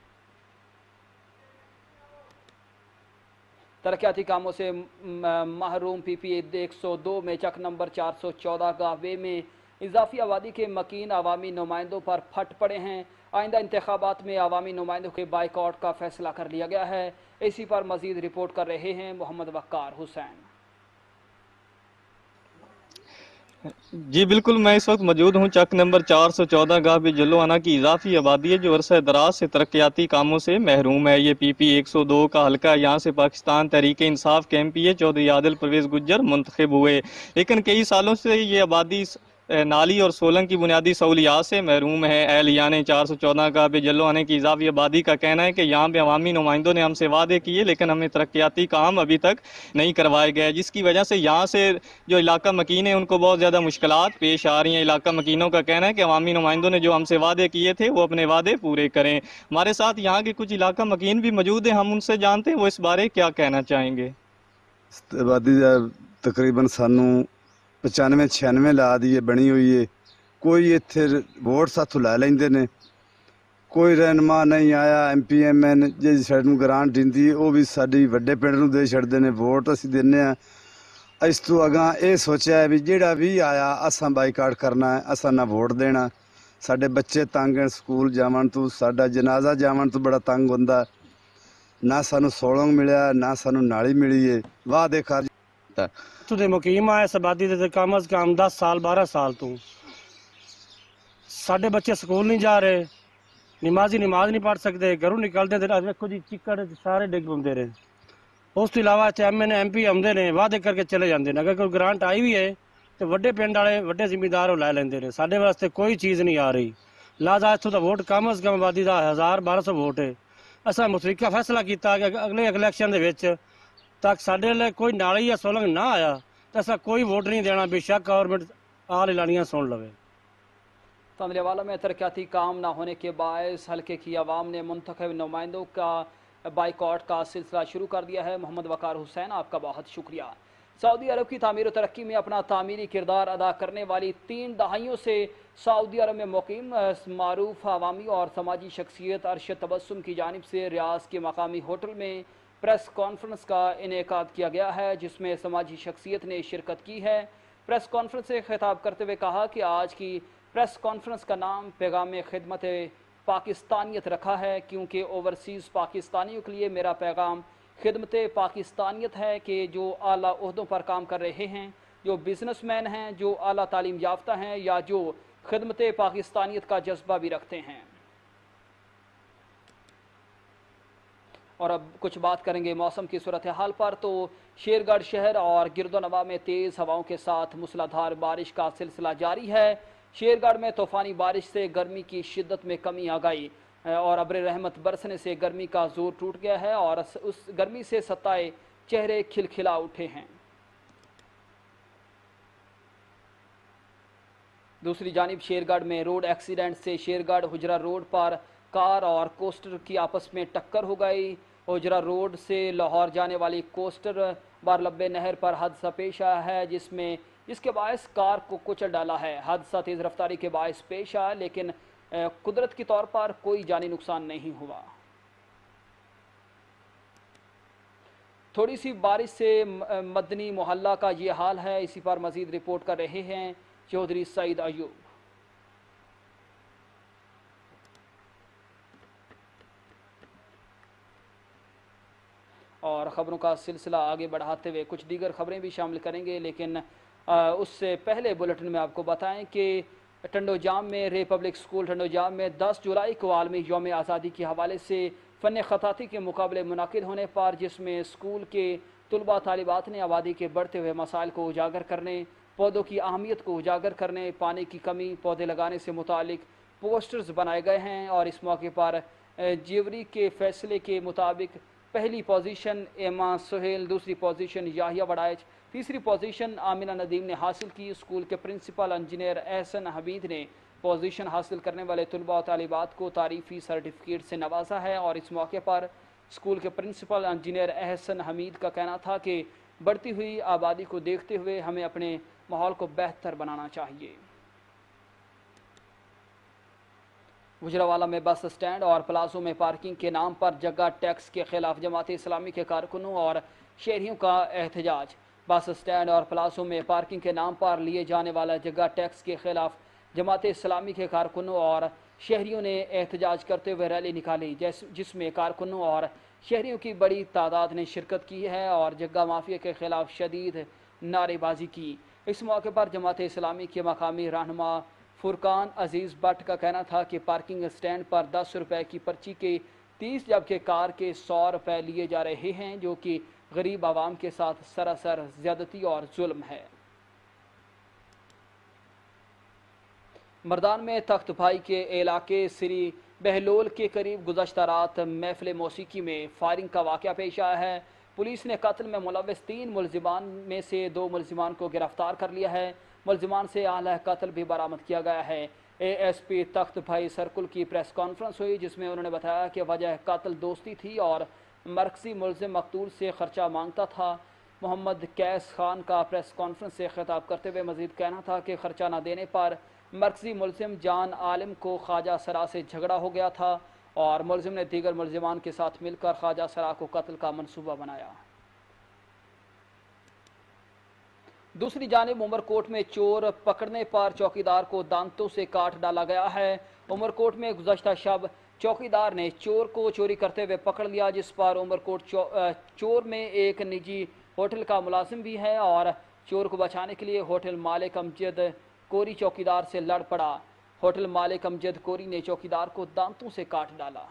तरक्याती कामों से महरूम PPA 102 में चक नंबर 414 गाहवे में इजाफी आबादी के मकीन अवामी नुमाइंदों पर फट पड़े हैं। आइंदा इंतखाबात में अवामी नुमाइंदों के बाइकआउट का फैसला कर लिया गया है। इसी पर मजीद रिपोर्ट कर रहे हैं मोहम्मद वक्कार हुसैन। जी बिल्कुल, मैं इस वक्त मौजूद हूँ चक नंबर 414 गाहवे जल्लोआना की इजाफी आबादी है जो अरसा दराज से तरक्याती कामों से महरूम है। ये PP 102 का हल्का, यहाँ से पाकिस्तान तहरीक इंसाफ के MPA चौधरी आदिल परवेज गुज्जर मुंतखब हुए, लेकिन कई सालों से ये आबादी नाली और सोलंग की बुनियादी सहूलियात से महरूम है। एहलियाने 414 का पे जल्लोआने की इजाफी आबादी का कहना है कि यहाँ पे अवामी नुमाइंदों ने हमसे वादे किए लेकिन हमें तरक्याती काम अभी तक नहीं करवाए गए, जिसकी वजह से यहाँ से जो इलाका मकीन है उनको बहुत ज़्यादा मुश्किलात पेश आ रही हैं। इलाका मकीनों का कहना है कि अवामी नुमाइंदों ने जो हमसे वादे किए थे वो अपने वादे पूरे करें। हमारे साथ यहाँ के कुछ इलाका मकीन भी मौजूद हैं, हम उनसे जानते हैं वो इस बारे क्या कहना चाहेंगे। आबादी तकरीबन सानू 95-96 ला दी बनी हुई है। कोई इत्थे वोट साथों लै लेंदे ने, कोई रहनुमा नहीं आया। MPMN जी सानू ग्रांट दिंदी वो भी साडी वड्डे पिंड नूं दे छड्डदे ने, वोट असीं दिंदे आ। इस तो अगां ये सोचा है भी जिहड़ा भी आया असां बाईकाट करना है, असां ना वोट देना। साडे बच्चे तंग हैं, स्कूल जावन तो, साडा जनाजा जावन तो बड़ा तंग हुंदा। ना सानू सोलंग मिलिया, ना सानू नाली मिली है। वादे कर तो दे मुकीम आए इस आबादी दे कम अज कम 10 साल 12 साल तो साढ़े बच्चे स्कूल नहीं जा रहे, नमाजी नमाज नहीं पढ़ सकते, घरों निकलते देखो जी चिक्कड़ सारे डिग पाते रहे। उस तो इलावा MN MP आते हैं वादे करके चले जाते हैं। अगर कोई ग्रांट आई भी है ਤੇ ਵੱਡੇ ਪਿੰਡ ਵਾਲੇ ਵੱਡੇ ਜ਼ਿਮੀਂਦਾਰ ਉਹ ਲੈ ਲੈਂਦੇ ਨੇ। ਸਾਡੇ ਵਾਸਤੇ ਕੋਈ ਚੀਜ਼ ਨਹੀਂ ਆ ਰਹੀ। ਲਿਹਾਜ਼ਾ ਇੱਥੋਂ ਦਾ ਵੋਟ ਕਮ ਅਜ਼ ਕਮ ਆਬਾਦੀ ਦਾ 1000-1200 ਵੋਟ ਹੈ। ਅਸਾਂ ਮੁਤਫਿਕਾ ਫੈਸਲਾ ਕੀਤਾ ਕਿ ਅਗਲੇ ਇਲੈਕਸ਼ਨ ਦੇ ਵਿੱਚ ਤੱਕ ਸਾਡੇ ਲਈ ਕੋਈ ਨਾਲੀ ਜਾਂ ਸੋਲੰਗ ਨਾ ਆਇਆ ਤਾਂ ਅਸਾਂ ਕੋਈ ਵੋਟ नहीं देना, बेशक गवर्नमेंट आल एलानियाँ सुन लवे। तंदलेवाला में तरक्याती काम न होने के बायस हल्के की आवाम ने मुंतखब नुमाइंदों का बाइकआउट का सिलसिला शुरू कर दिया है। मोहम्मद वकार हुसैन, आपका बहुत शुक्रिया। सऊदी अरब की तामीर और तरक्की में अपना तामीरी किरदार अदा करने वाली 3 दहाइयों से सऊदी अरब में मुकीम मारूफ अवामी और समाजी शख्सियत अरशद तबस्सुम की जानिब से रियाज के मकामी होटल में प्रेस कॉन्फ्रेंस का इनेकाद किया गया है, जिसमें समाजी शख्सियत ने शिरकत की है। प्रेस कॉन्फ्रेंस से खिताब करते हुए कहा कि आज की प्रेस कॉन्फ्रेंस का नाम पैगाम खिदमत पाकिस्तानियत रखा है, क्योंकि ओवरसीज़ पाकिस्तानियों के लिए मेरा पैगाम खिदमत पाकिस्तानियत है कि जो आला ओहदों पर काम कर रहे हैं, जो बिजनेसमैन हैं, जो आला तालीम याफ्ता हैं या जो खिदमत पाकिस्तानियत का जज्बा भी रखते हैं। और अब कुछ बात करेंगे मौसम की सूरत हाल पर। तो शेरगढ़ शहर और गिरदोनवा में तेज़ हवाओं के साथ मूसलाधार बारिश का सिलसिला जारी है। शेरगढ़ में तूफ़ानी बारिश से गर्मी की शिद्दत में कमी आ गई और अब्र रहमत बरसने से गर्मी का जोर टूट गया है और उस गर्मी से सताए चेहरे खिलखिला उठे हैं। दूसरी जानिब शेरगढ़ में रोड एक्सीडेंट से शेरगढ़ हुजरा रोड पर कार और कोस्टर की आपस में टक्कर हो गई। हुजरा रोड से लाहौर जाने वाली कोस्टर बारलब्बे नहर पर हादसा पेश आया है, जिसके बायस कार को कुचल डाला है। हादसा तेज़ रफ्तारी के बायस पेश आया, लेकिन कुदरत के तौर पर कोई जानी नुकसान नहीं हुआ। थोड़ी सी बारिश से मदनी मोहल्ला का ये हाल है। इसी पर मज़ीद रिपोर्ट कर रहे हैं चौधरी सईद अयूब। और ख़बरों का सिलसिला आगे बढ़ाते हुए कुछ दीगर ख़बरें भी शामिल करेंगे, लेकिन उससे पहले बुलेटिन में आपको बताएं कि टंडोजाम में रिपब्लिक स्कूल टंडोजाम में 10 जुलाई को आलमी यौम आज़ादी के हवाले से फ़न ख़ताती के मुकाबले मुनाकिद होने पर, जिसमें स्कूल के तलबा तालिबात ने आबादी के बढ़ते हुए मसाइल को उजागर करने, पौधों की अहमियत को उजागर करने, पानी की कमी, पौधे लगाने से मुतालिक पोस्टर्स बनाए गए हैं। और इस मौके पर जेवरी के फैसले के मुताबिक पहली पोजीशन एमा सोहेल, दूसरी पोजीशन याहिया वड़ाइच, तीसरी पोजीशन आमिना नदीम ने हासिल की। स्कूल के प्रिंसिपल इंजीनियर एहसन हमीद ने पोजीशन हासिल करने वाले तलबा और तालिबात को तारीफ़ी सर्टिफिकेट से नवाजा है। और इस मौके पर स्कूल के प्रिंसिपल इंजीनियर एहसन हमीद का कहना था कि बढ़ती हुई आबादी को देखते हुए हमें अपने माहौल को बेहतर बनाना चाहिए। गुजरावाला में बस स्टैंड और प्लाजों में पार्किंग के नाम पर जगह टैक्स के खिलाफ जमात इस्लामी के कारकुनों और शहरियों का एहतजाज। बस स्टैंड और प्लाजों में पार्किंग के नाम पर लिए जाने वाला जगह टैक्स के खिलाफ जमात इस्लामी के कारकुनों और शहरियों ने एहतजाज करते हुए रैली निकाली, जिसमें कारकुनों और शहरियों की बड़ी तादाद ने शिरकत की है और जगह माफिया के खिलाफ शदीद नारेबाजी की। इस मौके पर जमात इस्लामी के मकामी रहनुमा फुरकान अजीज़ भट्ट का कहना था कि पार्किंग स्टैंड पर 10 रुपये की पर्ची के 30 जबकि कार के 100 रुपये लिए जा रहे हैं, जो कि गरीब आवाम के साथ सरासर ज़्यादती और जुल्म है। मर्दान में तख्त भाई के इलाके श्री बहलोल के करीब गुज़श्ता रात महफिल मौसीकी में फायरिंग का वाक़या पेश आया है। पुलिस ने कत्ल में मुलव्वस 3 मुलजिमान में से 2 मुलजिमान को गिरफ्तार कर लिया है। मुलजिमान से आला कत्ल भी बरामद किया गया है। ASP तख्त भाई सर्कुल की प्रेस कॉन्फ्रेंस हुई, जिसमें उन्होंने बताया कि वजह कत्ल दोस्ती थी और मरकजी मुलजिम मकतूल से खर्चा मांगता था। मोहम्मद कैस खान का प्रेस कॉन्फ्रेंस से खिताब करते हुए मजीद कहना था कि खर्चा न देने पर मरकजी मुलजिम जान आलिम को ख्वाजा सरा से झगड़ा हो गया था और मुलजिम ने दीगर मुलजिमान के साथ मिलकर ख्वाजा सरा को कत्ल का मंसूबा बनाया। दूसरी जानिब उमरकोट में चोर पकड़ने पर चौकीदार को दांतों से काट डाला गया है। उमरकोट में गुज़श्ता शब चौकीदार ने चोर को चोरी करते हुए पकड़ लिया, जिस पर उमरकोट चोर में एक निजी होटल का मुलाजिम भी है और चोर को बचाने के लिए होटल मालिक अमजद कोरी चौकीदार से लड़ पड़ा। होटल मालिक अमजद कोरी ने चौकीदार को दांतों से काट डाला।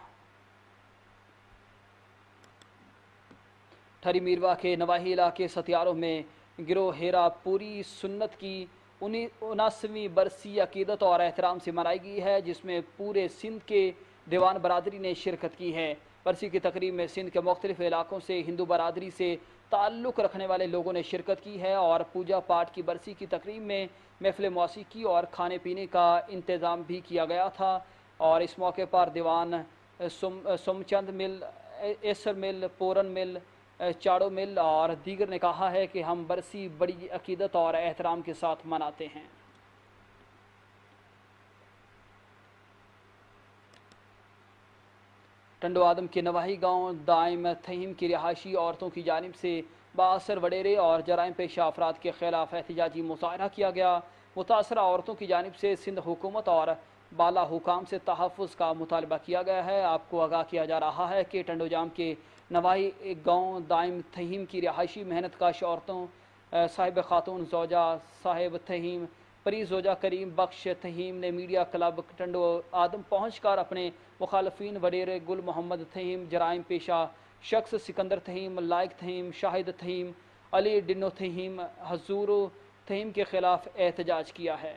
ठरी मीरवा के नवाही इलाके सतियारों में गिरोह हेरा पूरी सुन्नत की 79वीं बरसी अकीदत और एहतराम से मनाई गई है, जिसमें पूरे सिंध के दीवान बरादरी ने शिरकत की है। बरसी की तकरीब में सिंध के मुख्तलिफ इलाकों से हिंदू बरादरी से ताल्लुक़ रखने वाले लोगों ने शिरकत की है और पूजा पाठ की बरसी की तकरीब में महफिल मौसीकी और खाने पीने का इंतज़ाम भी किया गया था। और इस मौके पर दीवान सोमचंद मिल, एसर मिल, पोरन मिल, चाड़ो मिल और दीगर ने कहा है कि हम बरसी बड़ी अकीदत और एहतराम के साथ मनाते हैं। टंडो आदम के नवाही गांव दाइम थहीम की रिहायशी औरतों की जानिब से बाअसर वडेरे और जराइम पेशा अफराद के खिलाफ एहतजाजी मुजाहरा किया गया। मुतासरा औरतों की जानिब से सिंध हुकूमत और बाला हुकाम से तहफ़्फ़ुज़ का मुतालबा किया गया है। आपको आगाह किया जा रहा है कि टंडो जाम के नवाही गांव दाइम थहीम की रिहायशी मेहनत काश औरतों साहिब खातून जोजा साहिब थहीम परी जोजा करीम बख्श थहीम ने मीडिया क्लब टंडो आदम पहुंचकर अपने मुखालफिन वडेरे गुल मोहम्मद थहीम, जराइम पेशा शख्स सिकंदर थहीम, लाइक थहीम, शाहिद थहीम, अली डिनो थहीम, हजूर थहीम के खिलाफ एहतजाज किया है।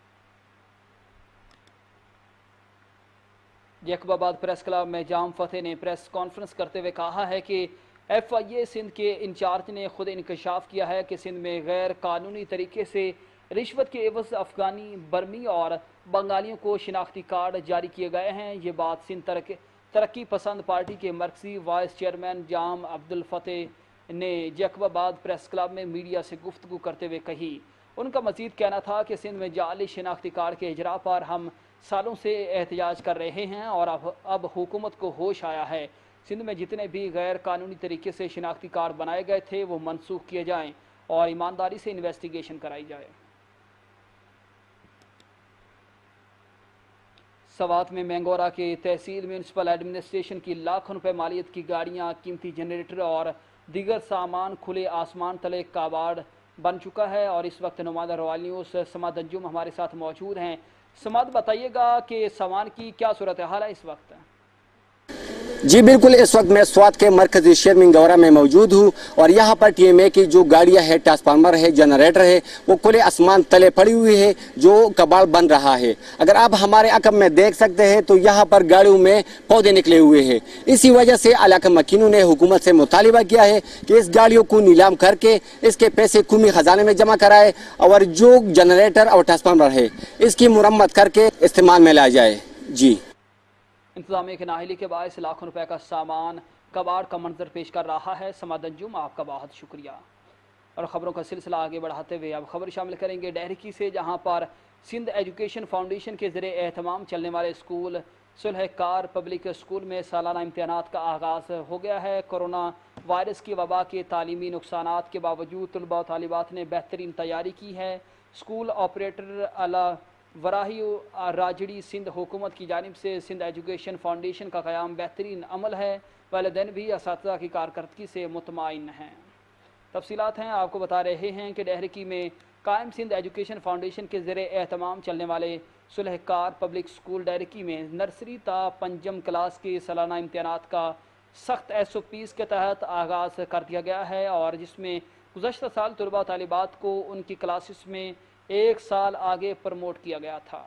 जैकबाबाद प्रेस क्लब में जाम फतेह ने प्रेस कॉन्फ्रेंस करते हुए कहा है कि FIA सिंध के इंचार्ज ने खुद इंकशाफ किया है कि सिंध में गैर कानूनी तरीके से रिश्वत के एवज अफगानी, बर्मी और बंगालियों को शिनाख्ती कार्ड जारी किए गए हैं। ये बात सिंध तरक्की पसंद पार्टी के मरकजी वाइस चेयरमैन जाम अब्दुल फतेह ने जैकबाबाद प्रेस क्लब में मीडिया से गुफ्तगू करते हुए कही। उनका मजीद कहना था कि सिंध में जाली शिनाख्ती कार्ड के इजरा पर हम सालों से एहतजाज कर रहे हैं और अब हुकूमत को होश आया है। सिंध में जितने भी गैर कानूनी तरीके से शिनाख्ती कार्ड बनाए गए थे वो मनसूख किए जाएं और ईमानदारी से इन्वेस्टिगेशन कराई जाए। सवात में मैंगोरा के तहसील म्यूनसिपल एडमिनिस्ट्रेशन की लाखों रुपए मालियत की गाड़ियां, कीमती जनरेटर और दीगर सामान खुले आसमान तले काबाड़ बन चुका है। और इस वक्त नुमाइंदा रॉयल न्यूज़ समाद अंजुम हमारे साथ मौजूद हैं। समाद, बताइएगा कि सामान की क्या सूरत हाल है इस वक्त? जी बिल्कुल, इस वक्त मैं स्वात के मरकजी शहर मिंगौरा में मौजूद हूँ और यहाँ पर TMA की जो गाड़ियाँ है, ट्रांसफार्मर है, जनरेटर है, वो खुले आसमान तले पड़ी हुई है, जो कबाड़ बन रहा है। अगर आप हमारे अकब में देख सकते हैं तो यहाँ पर गाड़ियों में पौधे निकले हुए हैं। इसी वजह से इलाका मकीनों ने हुकूमत से मुतालिबा किया है कि इस गाड़ियों को नीलाम करके इसके पैसे कौमी खजाने में जमा कराए और जो जनरेटर और ट्रांसफार्मर है इसकी मुरम्मत करके इस्तेमाल में लाया जाए। जी, इंतजामिया की नाहिली के बायस लाखों रुपए का सामान कबाड़ का मंजर पेश कर रहा है। समाद अंजुम, आपका बहुत शुक्रिया। और ख़बरों का सिलसिला आगे बढ़ाते हुए अब खबर शामिल करेंगे डेहरकी से, जहां पर सिंध एजुकेशन फाउंडेशन के ज़रिए एहतमाम चलने वाले स्कूल सुलहकार पब्लिक स्कूल में सालाना इम्तिहानात का आगाज़ हो गया है। कोरोना वायरस की वबा के तालीमी नुकसानात के बावजूद तलबा और तालिबात ने बेहतरीन तैयारी की है। स्कूल ऑपरेटर अला वराही राजड़ी सिंध हुकूमत की जानिब से सिंध एजुकेशन फाउंडेशन का क़याम बेहतरीन अमल है। वालिदैन भी असातिज़ा की कारकर्दगी से मुतमईन हैं। तफसीलात हैं, आपको बता रहे हैं कि डेहरकी में कायम सिंध एजुकेशन फाउंडेशन के ज़रिए एहतमाम चलने वाले सुलहकार पब्लिक स्कूल डेहरकी में नर्सरी ता पंजम क्लास के सालाना इम्तिहानात का सख्त SOPs के तहत आगाज़ कर दिया गया है और जिसमें गुज़श्ता साल तलबा तालिबात को उनकी क्लासेस में एक साल आगे प्रमोट किया गया था।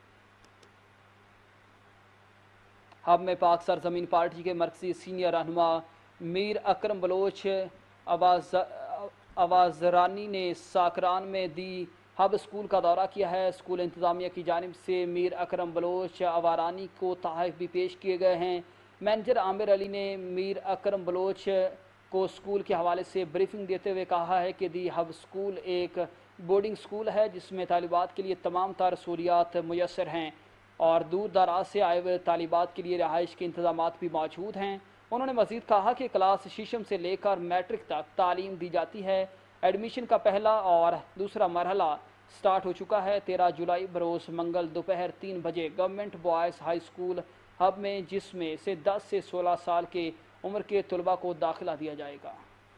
हब में पाक सरजमीन पार्टी के मरकजी सीनियर रहनुमा मीर अकरम बलोच आवाज़रानी ने साकरान में दी हब स्कूल का दौरा किया है। स्कूल इंतज़ामिया की जानिब से मीर अकरम बलोच आवारानी को तोहफ़े भी पेश किए गए हैं। मैनेजर आमिर अली ने मीर अकरम बलोच को स्कूल के हवाले से ब्रीफिंग देते हुए कहा है कि दी हब स्कूल एक बोर्डिंग स्कूल है जिसमें तालिबात के लिए तमाम तर सहूलियात मुयसर हैं और दूर दराज से आए हुए तालिबात के लिए रहाइश के इंतजामात भी मौजूद हैं। उन्होंने मज़ीद कहा कि क्लास शीशम से लेकर मैट्रिक तक तालीम दी जाती है। एडमिशन का पहला और दूसरा मरहला स्टार्ट हो चुका है। 13 जुलाई बरोज़ मंगल दोपहर 3 बजे government boys high school Hub में, जिसमें से 10 से 16 साल के उम्र के तलबा को दाखिला दिया जाएगा।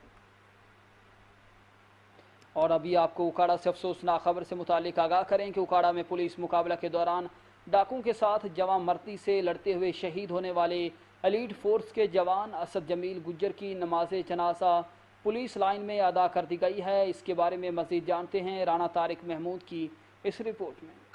और अभी आपको उकाड़ा से अफसोसनाक खबर से मुतालिक आगाह करें कि उकाड़ा में पुलिस मुकाबला के दौरान डाकुओं के साथ जवां मर्दी से लड़ते हुए शहीद होने वाले एलीट फोर्स के जवान असद जमील गुज्जर की नमाज जनाजा पुलिस लाइन में अदा कर दी गई है। इसके बारे में मजीद जानते हैं राना तारिक महमूद की इस रिपोर्ट में।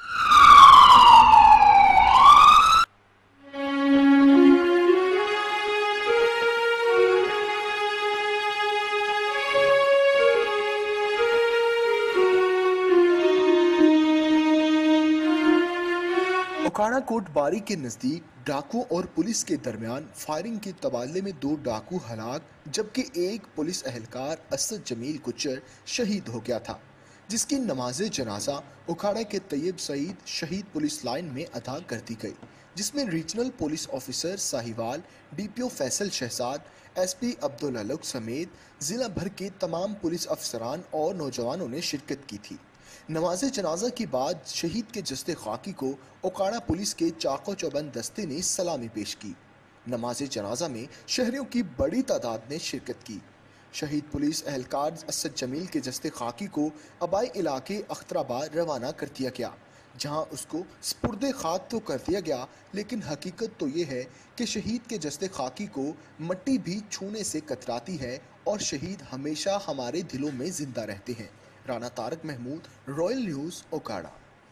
ओकाड़ा कोटबारी के नजदीक डाकुओं और पुलिस के दरमियान फायरिंग के तबादले में 2 डाकू हलाक जबकि एक पुलिस एहलकार असद जमील कुचर शहीद हो गया था, जिसकी नमाज जनाजा ओकाड़ा के तैयब सईद शहीद पुलिस लाइन में अदा कर दी गई, जिसमें regional police officer Sahiwal, DPO Faisal Shahzad, SP Abdul अलग समेत जिला भर के तमाम पुलिस अफसरान और नौजवानों ने शिरकत की थी। नमाज जनाजा के बाद शहीद के जस्ते खाकी को ओकाड़ा पुलिस के चाको चौबंद दस्ते ने सलामी पेश की। नमाज जनाजा में शहरियों की बड़ी तादाद ने शिरकत की। शहीद पुलिस एहलकार असद जमील के जस्ते खाकी को अबाई इलाके अख्तराबाद रवाना कर दिया गया, जहां उसको स्पुर्दे खाक तो कर दिया गया, लेकिन हकीकत तो ये है कि शहीद के जस्ते खाकी को मट्टी भी छूने से कतराती है और शहीद हमेशा हमारे दिलों में जिंदा रहते हैं। Rana Tariq Mahmood, royal news, Okara.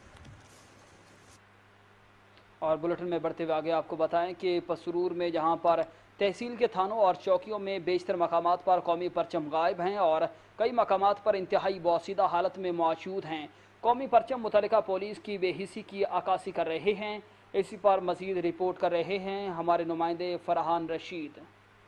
और बुलेटिन में बढ़ते हुए आगे आपको बताएं कि पसरूर में जहां पर तहसील के थानों और चौकियों में बेशतर मकामात पर कौमी परचम गायब हैं और कई मकामात पर इंतहाई बोसीदा हालत में मौजूद हैं। कौमी परचम मुतल्लिका पुलिस की बेहिसी की अक्कासी कर रहे हैं। इसी पर मजीद रिपोर्ट कर रहे हैं हमारे नुमाइंदे फरहान रशीद।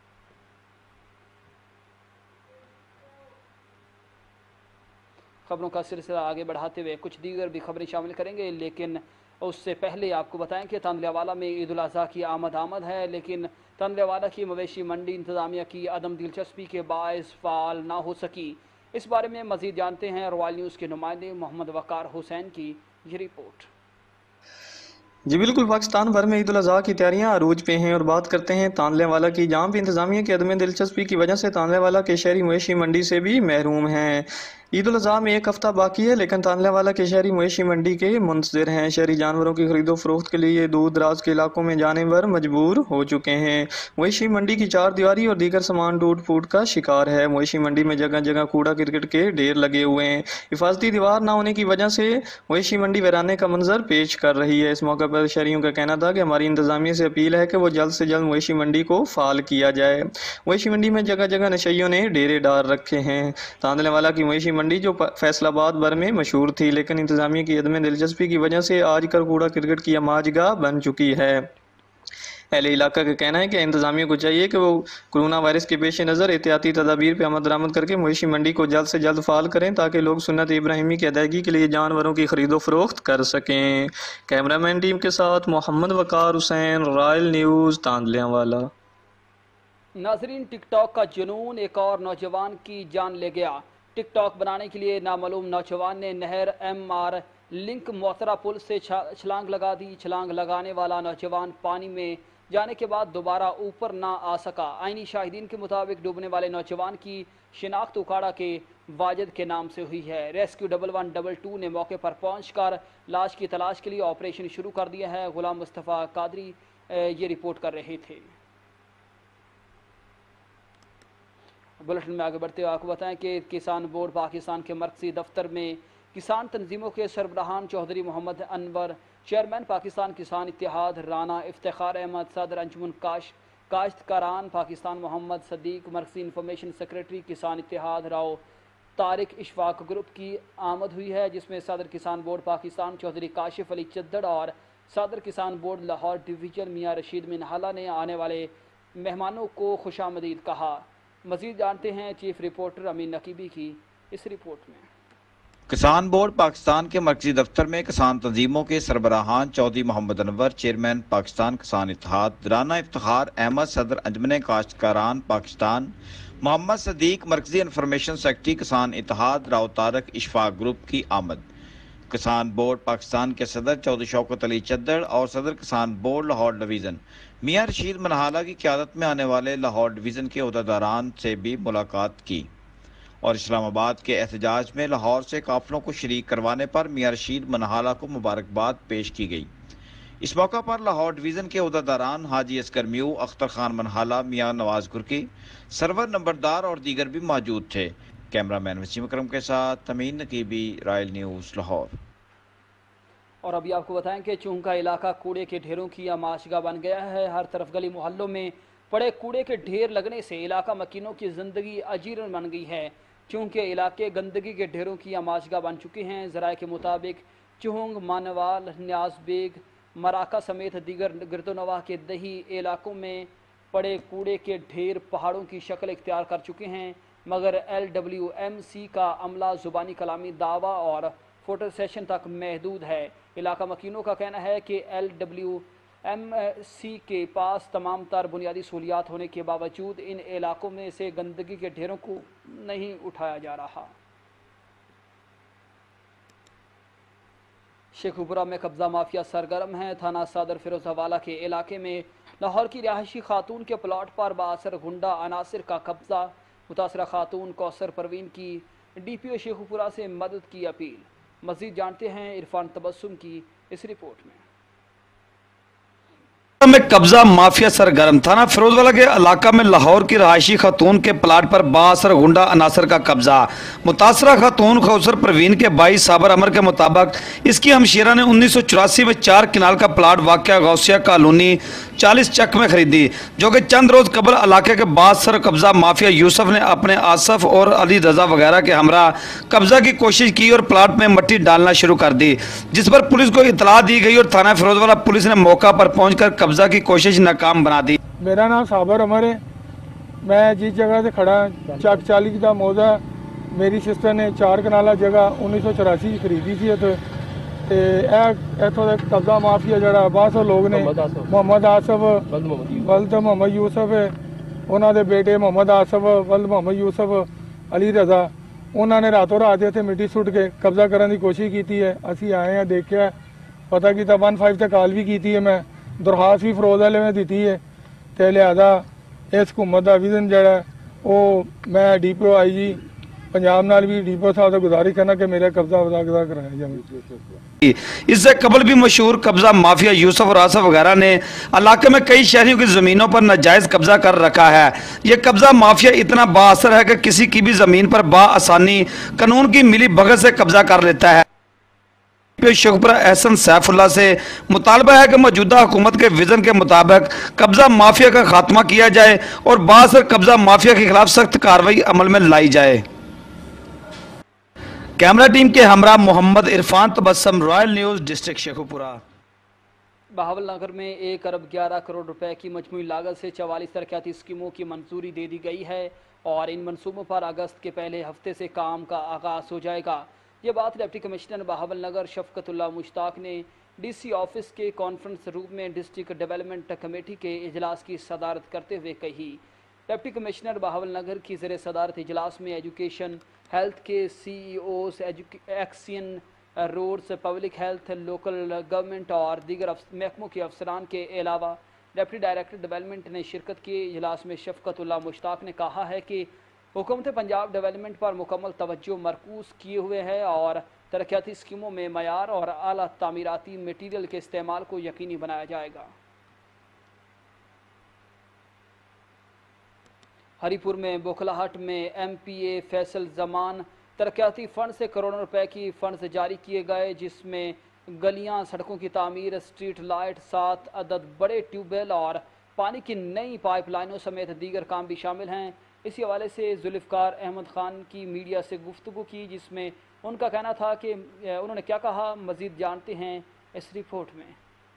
खबरों का सिलसिला आगे बढ़ाते हुए कुछ दीगर भी खबरें शामिल करेंगे, लेकिन उससे पहले आपको बताएं कि तांदलेवाला में ईद उल अज़हा की आमद है, लेकिन तांदलेवाला की मवेशी मंडी इंतज़ामिया की अदम दिलचस्पी के बायस फ़ाल ना हो सकी। इस बारे में मज़ीद जानते हैं रॉयल न्यूज़ के नुमाइंदे मोहम्मद वकार हुसैन की ये रिपोर्ट। जी बिल्कुल, पाकिस्तान भर में ईद उल अज़हा की तैयारियां अरूज पे हैं और बात करते हैं तांदलेवाला की, जहां भी इंतजामिया की अदम दिलचस्पी की वजह से तांदलेवाला के शहरी मवेशी मंडी से भी महरूम हैं। ईद उल अज़हा में एक हफ्ता बाकी है, लेकिन तांदलेवाला के शहरी मवेशी मंडी के मुंतज़िर हैं। शहरी जानवरों की खरीदो फरोख्त के लिए दूर दराज के इलाकों में जाने पर मजबूर हो चुके हैं। मवेशी मंडी की चार दीवारी और दीगर सामान टूट फूट का शिकार है। मवेशी मंडी में जगह जगह कूड़ा क्रिकेट के ढेर लगे हुए हैं। हिफाजती दीवार न होने की वजह से मवेशी मंडी वीराने का मंजर पेश कर रही है। इस मौके पर शहरियों का कहना था कि हमारी इंतजामिया से अपील है कि वो जल्द से जल्द मवेशी मंडी को फाल किया जाए। मवेशी मंडी में जगह जगह नशइयों ने डेरे डाल रखे हैं। तांदलेवाला की मवेशी मंडी जो फैसलाबाद भर में मशहूर थी, लेकिन इंतजामिया की अदम दिलचस्पी की वजह से आजकल कूड़ा क्रिकेट की अमाजगाह बन चुकी है। अहले इलाका का कहना है कि इंतजामिया को चाहिए कि वो कोरोना वायरस के पेश नज़र एहतियाती तदाबीर पर अमल दरामद करके मवेशी मंडी को जल्द से जल्द फाल करें, ताकि लोग सुन्नत इब्राहिमी की अदायगी के लिए जानवरों की खरीदो फरोख्त कर सकें। कैमरामैन टीम के साथ मोहम्मद वकार हुसैन, रॉयल न्यूज़, तांदलेवाला। नाजरीन, टिकटॉक का जुनून एक और नौजवान की जान ले गया। टिकटॉक बनाने के लिए नामालूम नौजवान ने नहर MR लिंक मोतरा पुल से छलांग लगा दी। छलांग लगाने वाला नौजवान पानी में जाने के बाद दोबारा ऊपर ना आ सका। आईनी शाहिदीन के मुताबिक डूबने वाले नौजवान की शिनाख्त उकाड़ा के वाजिद के नाम से हुई है। रेस्क्यू 1122 ने मौके पर पहुंचकर लाश की तलाश के लिए ऑपरेशन शुरू कर दिया है। गुलाम मुस्तफ़ा कादरी ये रिपोर्ट कर रहे थे। बुलेटिन में आगे बढ़ते हुए आपको बताएं कि किसान बोर्ड पाकिस्तान के मरकजी दफ्तर में किसान तंजीमों के सरबराहान चौधरी मोहम्मद अनवर, चेयरमैन पाकिस्तान किसान इत्तेहाद राना इफ्तिखार अहमद, सदर अंजुमन काश्तकारान पाकिस्तान मोहम्मद सदीक, मरकजी information secretary Kisan Ittehad Rao Tariq Ishfaq group की आमद हुई है, जिसमें सदर किसान बोर्ड पाकिस्तान चौधरी काशिफ अली चद्दड़ और सदर किसान बोर्ड लाहौर डिवीजन मियाँ रशीद मिनहाला ने आने वाले मेहमानों को खुशामदीद कहा। मजीद जानते हैं चीफ रिपोर्टर अमीन नकीबी की इस रिपोर्ट में। किसान बोर्ड पाकिस्तान के मरकजी दफ्तर में किसान तंजीमों के सरबराहान चौधरी मोहम्मद अनवर, चेयरमैन पाकिस्तान किसान इत्तेहाद राना इफ्तिखार अहमद, सदर अंजुमन काश्तकारान पाकिस्तान मोहम्मद सदीक, मरकजी information secretary Kisan Ittehad Rao Tariq Ishfaq group की आमद। किसान बोर्ड पाकिस्तान के सदर चौधरी शौकत अली चद्दड़ और सदर किसान बोर्ड लाहौर डिवीज़न मियाँ रशीद मनहाला की क़यादत में आने वाले लाहौर डिवीज़न के ओहदेदारान से भी मुलाकात की और इस्लामाबाद के एहतजाज में लाहौर से काफिलों को शरीक करवाने पर मियाँ रशीद मनहाला को मुबारकबाद पेश की गई। اس موقع پر لاہور ڈویژن کے عہدیداران حاجی اسکر میو، اختر خان منحالہ، میاں نواز گرکی، سرور نمبردار اور دیگر بھی موجود تھے۔ کیمرہ مین وسیم اکرم کے ساتھ تمیم نقیبی، رائل نیوز، لاہور۔ اور ابھی آپ کو بتائیں کہ چونکہ کا علاقہ کوڑے کے ڈھیروں کی آماشگاہ بن گیا ہے، ہر طرف گلی محلوں میں پڑے کوڑے کے ڈھیر لگنے سے علاقہ مکینوں کی زندگی اجیرن بن گئی ہے۔ چونکہ علاقے گندگی کے ڈھیروں کی آماشگاہ بن چکے ہیں، ذرائع کے مطابق چہنگ، مانوال، نیاز بیگ، مراکہ سمیت دیگر گرد و نواح کے دیہی علاقوں میں پڑے کوڑے کے ڈھیر پہاڑوں کی شکل اختیار کر چکے ہیں، مگر LWMC کا عملہ زبانی کلامی دعویٰ اور فوٹو سیشن تک محدود ہے۔ علاقہ مکینوں کا کہنا ہے کہ LWMC کے پاس تمام تر بنیادی سہولیات ہونے کے باوجود ان علاقوں میں سے گندگی کے ڈھیروں کو نہیں اٹھایا جا رہا۔ شیخوپورہ میں قبضہ مافیا سرگرم ہے۔ تھانہ صدر فیروز حوالہ کے علاقے میں لاہور کی رہائشی خاتون کے پلاٹ پر بااثر غنڈہ عناصر کا قبضہ۔ متاثرہ خاتون کوثر پروین کی DPO شیخوپورہ سے مدد کی اپیل۔ مزید جانتے ہیں عرفان تبسم کی اس رپورٹ میں۔ میں قبضہ مافیا سرگرم۔ تھانہ فیروز والا کے علاقہ میں لاہور کی رہائشی خاتون کے پلاٹ پر بااثر غنڈہ عناصر کا قبضہ۔ متاثرہ خاتون کوثر پروین کے بھائی صابر عمر کے مطابق اس کی ہمشیرہ نے 1984 میں 4 کنال کا پلاٹ واقعہ غوثیہ کالونی 40 چک میں خریدی، جو کہ چند روز قبل علاقے کے بااثر قبضہ مافیا یوسف نے اپنے آصف اور علی رضا وغیرہ کے ہمراہ قبضہ کی کوشش کی اور پلاٹ میں مٹی ڈالنا شروع کر دی، جس پر پولیس کو اطلاع دی گئی اور تھانہ فیروز والا پولیس نے موقع پر پہنچ کر قبضہ کی کوشش ناکام بنا دی۔ میرا نام صابر عمر ہے، میں جس جگہ سے کھڑا چک 40 کا موضع۔ میری سسٹر نے 4 کنالہ جگہ 1984 خریدی سی اتوں قبضہ مافیا جڑا بہت سو لوگ نے محمد آصف ولد محمد یوسف ہے، انہوں دے بیٹے محمد آصف ولد محمد یوسف، علی رضا، انہوں نے راتوں رات اتنے مٹی سٹ کے قبضہ کرنے کی کوشش کی ہے۔ اسی آئے ہیں، دیکھا پتہ کیتا 15 تے کال بھی کی ہے، میں درخواست بھی فروز والے میں دیتی ہے، تو لہذا اس حکومت کا ویژن جڑا ہے وہ میں DPO IG پنجاب نال بھی DPO صاحب سے گزارش کرنا کہ میرا قبضہ وغیرہ کرایا جائے۔ اس سے قبل بھی مشہور قبضہ مافیا یوسف اور آصف وغیرہ نے علاقے میں کئی شہریوں کی زمینوں پر ناجائز قبضہ کر رکھا ہے۔ یہ قبضہ مافیا اتنا بااثر ہے کہ کسی کی بھی زمین پر بآسانی قانون کی ملی بھگت سے قبضہ کر لیتا ہے۔ شیخوپورہ احسن سیف اللہ سے مطالبہ ہے کہ موجودہ حکومت کے ویژن کے مطابق قبضہ مافیا کا خاتمہ کیا جائے اور بااثر قبضہ مافیا کے خلاف سخت کارروائی عمل میں لائی جائے۔ کیمرہ ٹیم کے ہمراہ Muhammad Irfan Tabassum, royal news, district Sheikhupura. Bahawalnagar میں 1 ارب 11 کروڑ روپے کی مجموعی لاگت سے 44 ترقیاتی اسکیموں کی منظوری دے دی گئی ہے اور ان منصوبوں پر اگست کے پہلے ہفتے سے کام کا آغاز ہو جائے گا۔ یہ بات ڈپٹی کمشنر بہاول نگر شفقت اللہ مشتاق نے DC آفس کے کانفرنس روم میں ڈسٹرکٹ ڈیولپمنٹ کمیٹی کے اجلاس کی صدارت کرتے ہوئے کہی۔ ڈپٹی کمشنر بہاول نگر کی زیر صدارت اجلاس میں ایجوکیشن، ہیلتھ کے CEOs، XEN, roads, public health, local government اور دیگر محکموں کے افسران کے علاوہ ڈپٹی ڈائریکٹر ڈیولپمنٹ نے شرکت کی۔ اجلاس میں شفقت اللہ مشتاق نے کہا ہے کہ حکومت پنجاب ڈیولپمنٹ پر مکمل توجہ مرکوز کیے ہوئے ہے اور ترقیاتی اسکیموں میں معیار اور اعلیٰ تعمیراتی میٹیریل کے استعمال کو یقینی بنایا جائے گا۔ ہری پور میں بوکھلاہٹ میں MPA فیصل زمان ترقیاتی فنڈ سے کروڑوں روپے کی فنڈز جاری کیے گئے، جس میں گلیاں، سڑکوں کی تعمیر، اسٹریٹ لائٹ، 7 عدد بڑے ٹیوب ویل اور پانی کی نئی پائپ لائنوں سمیت دیگر کام بھی شامل ہیں۔ اسی حوالے سے ذوالفقار احمد خان کی میڈیا سے گفتگو کی، جس میں ان کا کہنا تھا کہ انہوں نے کیا کہا، مزید جانتے ہیں اس رپورٹ میں۔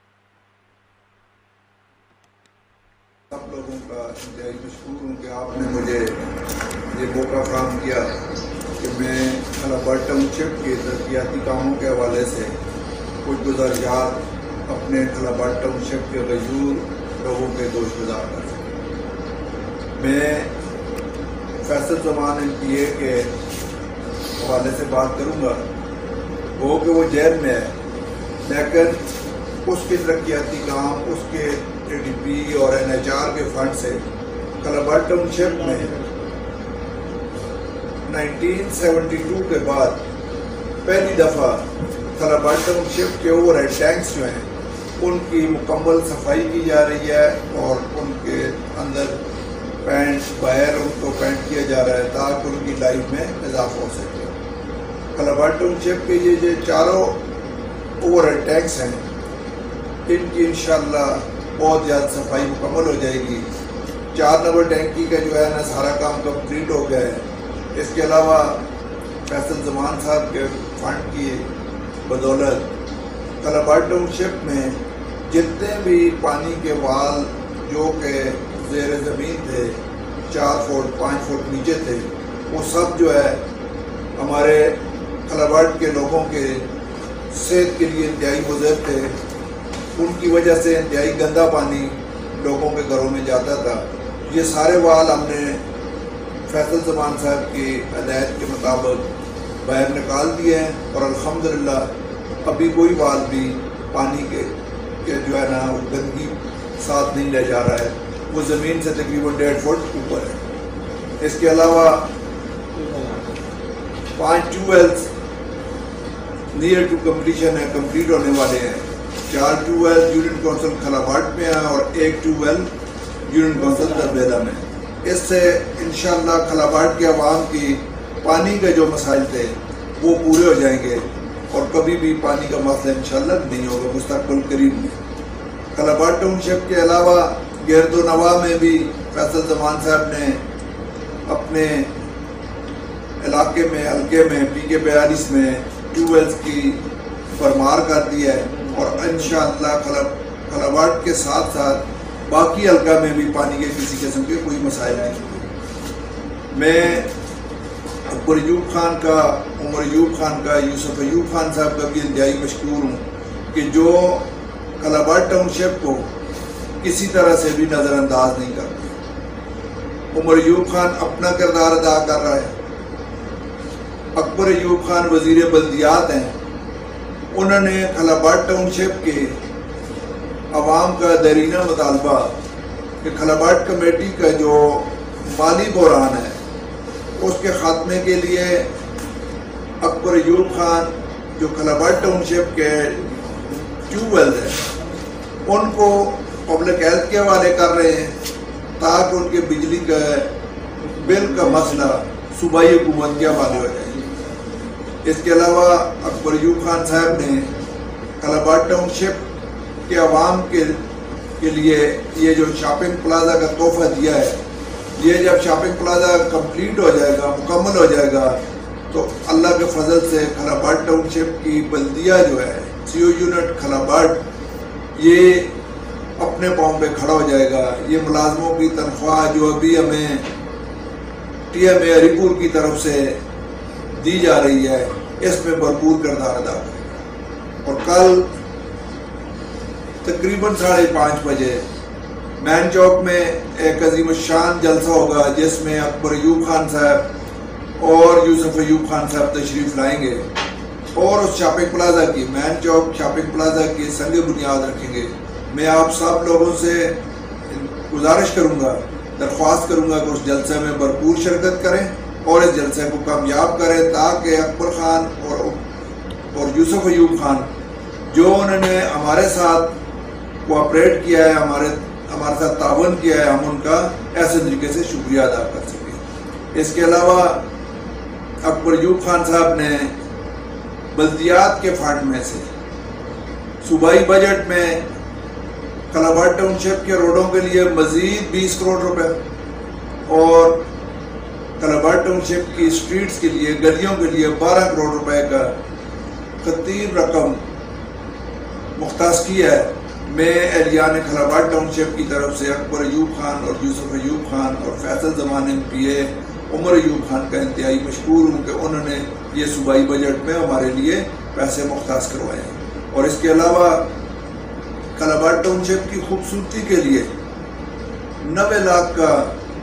سب لوگوں کا انتہائی مشکور ہوں کہ آپ نے مجھے یہ موقع فراہم کیا کہ میں کھلابڑ ٹاؤن شپ کے ترقیاتی کاموں کے حوالے سے کچھ گزارشات اپنے کھلابڑ ٹاؤن شپ کے غیور لوگوں کے گوش گزار کر سکوں۔ میں فیصل زمان MPA کے حوالے سے بات کروں گا، وہ کہ وہ جیل میں ہے، لیکن اس کے ترقیاتی کام اس کے ADP اور NHR کے فنڈ سے کھلابڑ ٹاؤن شپ میں 1972 کے بعد پہلی دفعہ کھلابڑ ٹاؤن شپ کے اوور ہیڈ ٹینکس جو ہیں उनकी मुकम्मल सफाई की जा रही है और उनके अंदर पेंट बाहर उनको पेंट किया जा रहा है ताकि उनकी लाइफ में इजाफा हो सके। कलाबाड़ टाउनशिप के ये चारों ओवरहेड टैंक्स हैं, इनकी इंशाल्लाह बहुत जल्द सफाई मुकम्मल हो जाएगी। 4 नंबर टैंकी का जो है ना सारा काम कंप्लीट हो गया है। इसके अलावा फैसल जमान साहब के फंड की बदौलत कलाबाड़ टाउनशिप में जितने भी पानी के वाल जो कि ज़ेर ज़मीन थे 4 फुट 5 फुट नीचे थे, वो सब जो है हमारे कलाबाड़ के लोगों के सेहत के लिए इंतहाई मुज़र थे। उनकी वजह से इंतहाई गंदा पानी लोगों के घरों में जाता था। ये सारे वाल हमने फैसल जमान साहब की हदायत के मुताबिक बाहर निकाल दिए हैं और अल्हम्दुलिल्लाह अभी कोई वाल भी पानी के जो है ना गंदगी साथ नहीं ले जा रहा है, वो ज़मीन से तकरीबन 1.5 फुट ऊपर है। इसके अलावा 5 ट्यूबवेल्स नियर टू कम्प्लीशन है, कंप्लीट होने वाले हैं। 4 ट्यूबवेल यूनियन काउंसिल खलाबाड़ में है और 1 ट्यूबवेल यूनियन काउंसिल दरबेला में। इससे इंशाअल्लाह खलाबाड़ के अवाम की पानी के जो मसाइल थे वो पूरे हो जाएंगे और कभी भी पानी का मसला इंशाअल्लाह नहीं होगा मुस्तक़बिल करीब में। खलाबाड़ टाउनशिप के अलावा गिरदो नवा में भी फैसल जमान साहब ने अपने इलाके में हल्के में PK 42 में ट्यूबवेल्स की भरमार कर दी है और इंशाअल्लाह खलाबाड़ के साथ साथ बाकी हल्का में भी पानी के किसी किस्म के कोई मसाइल नहीं होंगे। मैं अकबर अयूब खान का, उमर अयूब खान का, यूसुफ अयूब खान साहब का भी इंतहाई मशकूर हूँ कि जो कलाबाड़ टाउनशिप को किसी तरह से भी नज़रअंदाज नहीं करते। उमर अयूब खान अपना किरदार अदा कर रहा है। अकबर अयूब खान वज़ीर बल्दियात हैं, उन्होंने खलाबाड़ टाउनशिप के अवाम का दरीना मुतालबा कि खलाबाड़ कमेटी का जो माली बहरान है उसके ख़ात्मे के लिए अकबर अयूब खान जो खलाबाड़ टाउनशिप के ट्यूबवेल हैं उनको पब्लिक हेल्थ के हवाले कर रहे हैं ताकि उनके बिजली का बिल का मसला सूबाई हुकूमत के हवाले हो जाए। इसके अलावा अकबर अयूब खान साहब ने खलाबाड़ टाउनशिप के अवाम के लिए ये जो शॉपिंग प्लाजा का तोहफा दिया है, ये जब शॉपिंग प्लाजा कंप्लीट हो जाएगा, मुकम्मल हो जाएगा, तो अल्लाह के फजल से खलाबाड़ टाउनशिप की बल्दिया जो है CO यूनिट खलाबाड़ ये अपने पाँव पे खड़ा हो जाएगा। ये मुलाजमों की तनख्वाह जो अभी हमें TMA हरीपुर की तरफ से दी जा रही है इसमें भरपूर किरदार अदा करेगा। और कल तकरीबन 5:30 बजे मैन चौक में एक अजीम शान जलसा होगा जिसमें अकबर अयूब खान साहब और यूसुफ अयूब खान साहब तशरीफ़ लाएंगे और उस शॉपिंग प्लाजा की मैन चौक शॉपिंग प्लाजा की संग बुनियाद रखेंगे। मैं आप सब लोगों से गुजारिश करूंगा, दरख्वास्त करूंगा कि उस जलसे में भरपूर शिरकत करें और इस जलसे को कामयाब करें ताकि अकबर खान और यूसुफ अयूब खान जो उन्होंने हमारे साथ कोऑपरेट किया है, हमारे साथ तावन किया है, हम उनका ऐसे तरीके से शुक्रिया अदा कर सकें। इसके अलावा अकबर अयूब खान साहब ने बल्दियात के फंड में से सूबाई बजट में खलाबाड़ टाउनशिप के रोडों के लिए मजीद 20 करोड़ रुपए और खलाबाड़ टाउनशिप की स्ट्रीट्स के लिए गलियों के लिए 12 करोड़ रुपए का खतीब रकम मुख्तास की है। मैं एहलियान खलाबाड़ टाउनशिप की तरफ से अकबर अयूब खान और यूसुफ अयूब खान और फैसल जमान MPA उमर अयूब खान का इंतहाई मशकूर हूँ कि उन्होंने ये सूबाई बजट में हमारे लिए पैसे मुख्तास करवाए हैं। और इसके अलावा खलाबाड़ टाउनशिप की खूबसूरती के लिए 90 लाख का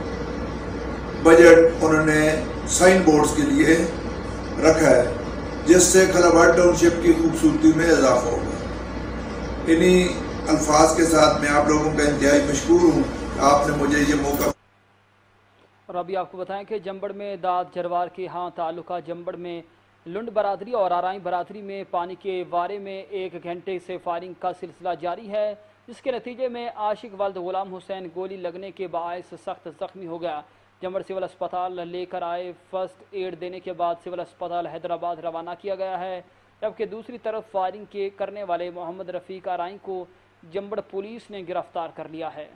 बजट उन्होंने साइन बोर्ड्स के लिए रखा है जिससे खलाबाड़ टाउनशिप की खूबसूरती में इजाफा होगा। इन्हीं अल्फाज के साथ मैं आप लोगों का इंतहाई मशकूर हूँ, आपने मुझे ये मौका। और अभी आपको बताएं कि जंबड़ में दाद जरवार के यहाँ ताल्लुका जंबड़ में लुंड बरादरी और आराई बरादरी में पानी के वारे में 1 घंटे से फायरिंग का सिलसिला जारी है, जिसके नतीजे में आशिक वल्द गुलाम हुसैन गोली लगने के बायस सख्त जख्मी हो गया। जमड़ सिविल अस्पताल लेकर आए फर्स्ट एड देने के बाद सिविल अस्पताल हैदराबाद रवाना किया गया है, जबकि दूसरी तरफ फायरिंग के करने वाले मोहम्मद रफ़ीक आराई को जमड़ पुलिस ने गिरफ्तार कर लिया है।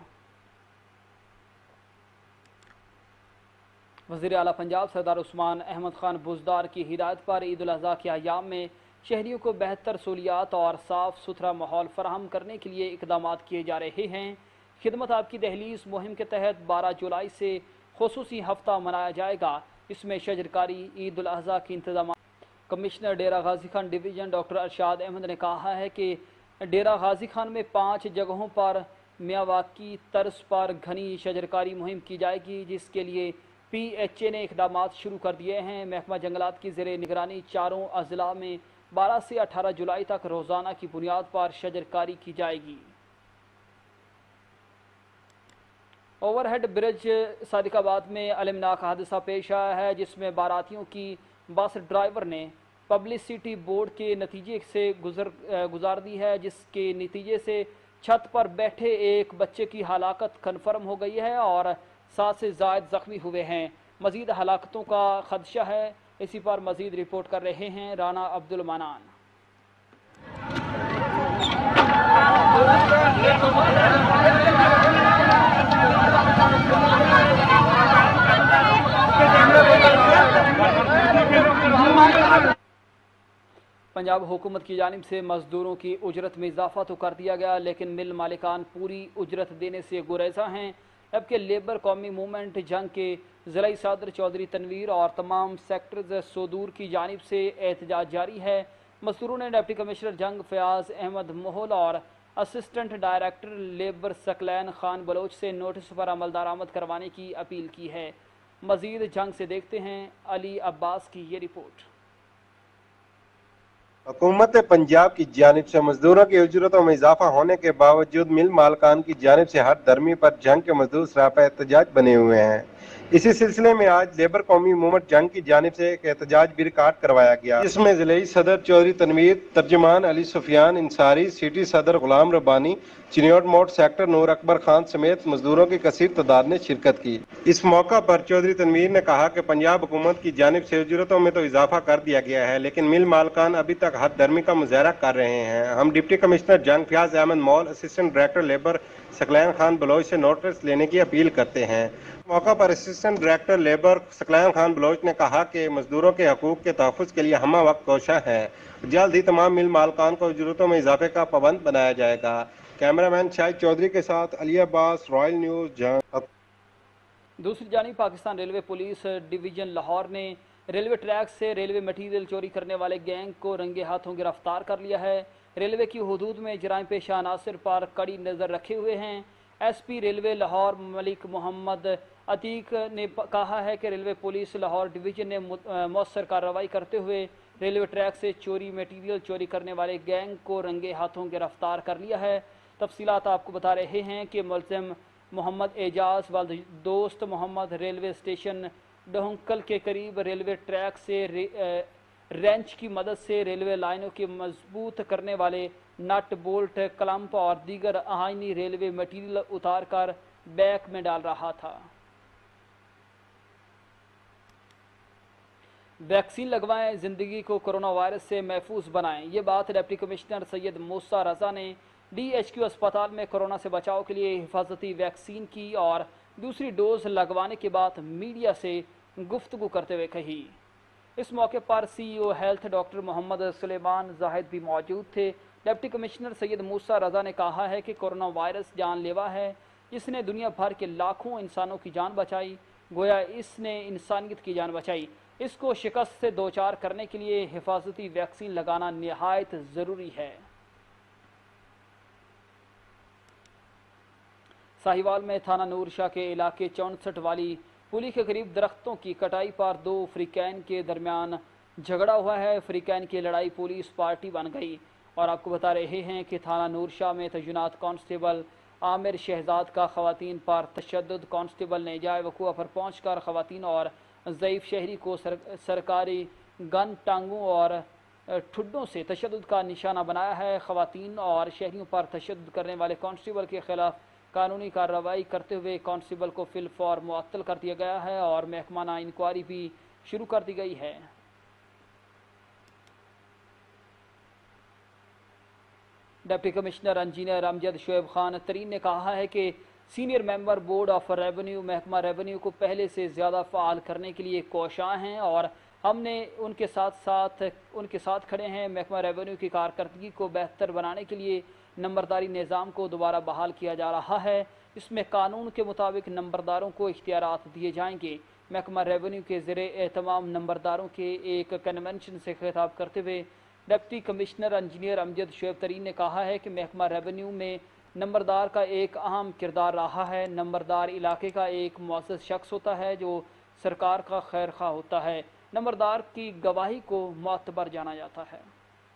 वज़ीर आला पंजाब सरदार उस्मान अहमद खान बुज़दार की हिदायत पर ईद उल अज़हा के अय्याम में शहरियों को बेहतर सहूलियात और साफ़ सुथरा माहौल फराहम करने के लिए इक़दामात किए जा रहे हैं। खिदमत आपकी दहलीज़ मुहिम के तहत 12 जुलाई से खुसूसी हफ्ता मनाया जाएगा। इसमें शजरकारी, ईद उल अज़हा के इंतजाम। Commissioner Dera Ghazi Khan division doctor Arshad Ahmad ने कहा है कि डेरा गाजी खान में 5 जगहों पर मियावाकी तर्ज पर घनी शजरकारी मुहिम की जाएगी, जिसके लिए PHA ने इक़दामात शुरू कर दिए हैं। महकमा जंगलात की ज़ेरे निगरानी चारों अज़ला में 12 से 18 जुलाई तक रोज़ाना की बुनियाद पर शजरकारी की जाएगी। ओवरहेड ब्रिज सादिकाबाद में अलमनाक हादसा पेश आया है, जिसमें बारातियों की बस ड्राइवर ने पब्लिसिटी बोर्ड के नतीजे से गुजार दी है, जिसके नतीजे से छत पर बैठे एक बच्चे की हलाकत कन्फर्म हो गई है और 7 से ज़ायद ज़ख्मी हुए हैं। मज़ीद हलाकतों का खदशा है। इसी पर मज़ीद रिपोर्ट कर रहे हैं राना अब्दुल मनान। पंजाब हुकूमत की जानिब से मजदूरों की उजरत में इजाफा तो कर दिया गया, लेकिन मिल मालिकान पूरी उजरत देने से गुरेज़ा हैं। जबकि लेबर कौमी मूवमेंट जंग के ज़िला सदर चौधरी तनवीर और तमाम सेक्टर्स सोदूर की जानिब से एहतजाज जारी है। मजदूरों ने डिप्टी कमिश्नर जंग फयाज अहमद मोहल और assistant director labour Saqlain Khan Baloch से नोटिस पर अमल दरामद करवाने की अपील की है। मज़ीद जंग से देखते हैं अली अब्बास की ये रिपोर्ट। हुकूमत पंजाब की जानिब से मजदूरों की उजरतों में इजाफा होने के बावजूद मिल मालकान की जानिब से हर दरमी पर जंग के मजदूर सरापा एहतजाज बने हुए हैं। इसी सिलसिले में आज लेबर कौमी मूवमेंट जंग की जानिब से एक एहतजाज भी रिकॉर्ड करवाया गया, जिसमें ज़िले सदर चौधरी तनवीर, तर्जमान अली सुफियान इंसारी, सिटी सदर गुलाम रब्बानी, चिनियोट मोड़ सेक्टर नूर अकबर खान समेत मजदूरों की कसीर तादाद ने शिरकत की। इस मौका पर चौधरी तनवीर ने कहा कि पंजाब हुकूमत की जानिब से उजरतों में तो इजाफा कर दिया गया है, लेकिन मिल मालकान अभी तक हद दरमी का मुजाहरा कर रहे हैं। हम deputy commissioner Jhang Fayyaz Ahmed Maul, assistant director labour Saqlain Khan Baloch से नोटिस लेने की अपील करते हैं। मौका पर assistant director labour Saqlain Khan Baloch ने कहा कि मजदूरों के हकूक के तहफ़्फ़ुज़ के लिए हम वक्त कोशा है। जल्द ही तमाम मिल मालकान को उजरतों में इजाफे का पाबंद बनाया जाएगा। कैमरामैन शाहिद चौधरी के साथ अली अब्बास, रॉयल न्यूज़ जंग। दूसरी जानिब Pakistan railway police division Lahore ने रेलवे ट्रैक से रेलवे मटीरियल चोरी करने वाले गैंग को रंगे हाथों गिरफ्तार कर लिया है। रेलवे की हदूद में जराइम पेशा अनासर पर कड़ी नज़र रखे हुए हैं। SP रेलवे लाहौर मलिक मोहम्मद अतीक ने कहा है कि रेलवे पुलिस लाहौर डिवीज़न ने मौसर कार्रवाई करते हुए रेलवे ट्रैक से चोरी मटीरियल चोरी करने वाले गैंग को रंगे हाथों गिरफ्तार कर लिया है। तफसीलात आपको बता रहे हैं कि मुलज़िम मोहम्मद एजाज वल्द दोस्त मोहम्मद रेलवे स्टेशन डोंकल के करीब रेलवे ट्रैक से रेंच की मदद से रेलवे लाइनों के मजबूत करने वाले नट बोल्ट, क्लम्प और दीगर आइनी रेलवे मटीरियल उतार कर बैग में डाल रहा था। वैक्सीन लगवाएं, जिंदगी को कोरोना वायरस से महफूज बनाएं। ये बात डिप्टी कमिश्नर सैयद मूसा रजा ने DHQ अस्पताल में कोरोना से बचाव के लिए हिफाजती वैक्सीन की और दूसरी डोज लगवाने के बाद मीडिया से गुफ्तगू करते हुए कही। इस मौके पर CEO health doctor Mohammad Suleman Zahid भी मौजूद थे। डिप्टी कमिश्नर सैयद मूसा रजा ने कहा है कि कोरोना वायरस जानलेवा है, जिसने दुनिया भर के लाखों इंसानों की जान बचाई। गोया इसने इंसानियत की जान बचाई। इसको शिकस्त से दो चार करने के लिए हिफाजती वैक्सीन लगाना निहायत ज़रूरी है। साहिवाल में थाना नूर शाह के इलाके 64 वाली पुली के करीब दरख्तों की कटाई पर 2 अफ्रीकैन के दरमियान झगड़ा हुआ है। अफ्रीकैन की लड़ाई पुलिस पार्टी बन गई। और आपको बता रहे हैं कि थाना नूर शाह में तैनात कांस्टेबल आमिर शहजाद का खवातीन पर तशद्दुद। कांस्टेबल ने जाए वकूआ पर पहुँच कर खवातीन और ज़ईफ़ शहरी को सरकारी गन, टांगों और ठुड्डों से तशद्दुद का निशाना बनाया है। ख़वातीन और शहरियों पर तशद्दुद करने वाले कांस्टेबल के खिलाफ कानूनी कार्रवाई करते हुए कांस्टेबल को फिलफौर मुअत्तल कर दिया गया है और महकमाना इंक्वायरी भी शुरू कर दी गई है। Deputy commissioner engineer Amjad Shoaib Khan Tareen ने कहा है कि senior member board of revenue महकमा रेवेन्यू को पहले से ज़्यादा फ़ाल करने के लिए कोशां हैं और हमने उनके साथ खड़े हैं। महकमा रेवेन्यू की कारकर्दगी को बेहतर बनाने के लिए नंबरदारी निज़ाम को दोबारा बहाल किया जा रहा है। इसमें कानून के मुताबिक नंबरदारों को इख्तियारात दिए जाएंगे। महकमा रेवेन्यू के ज़रिए एहतमाम नंबरदारों के एक कन्वेंशन से खिताब करते हुए deputy commissioner engineer Amjad Shoaib Tareen ने कहा है कि महकमा रेवेन्यू में नंबरदार का एक अहम किरदार रहा है। नंबरदार इलाके का एक मुअज़्ज़ज़ शख्स होता है जो सरकार का खैर खा होता है। नंबरदार की गवाही को मुअत्तबर जाना जाता है।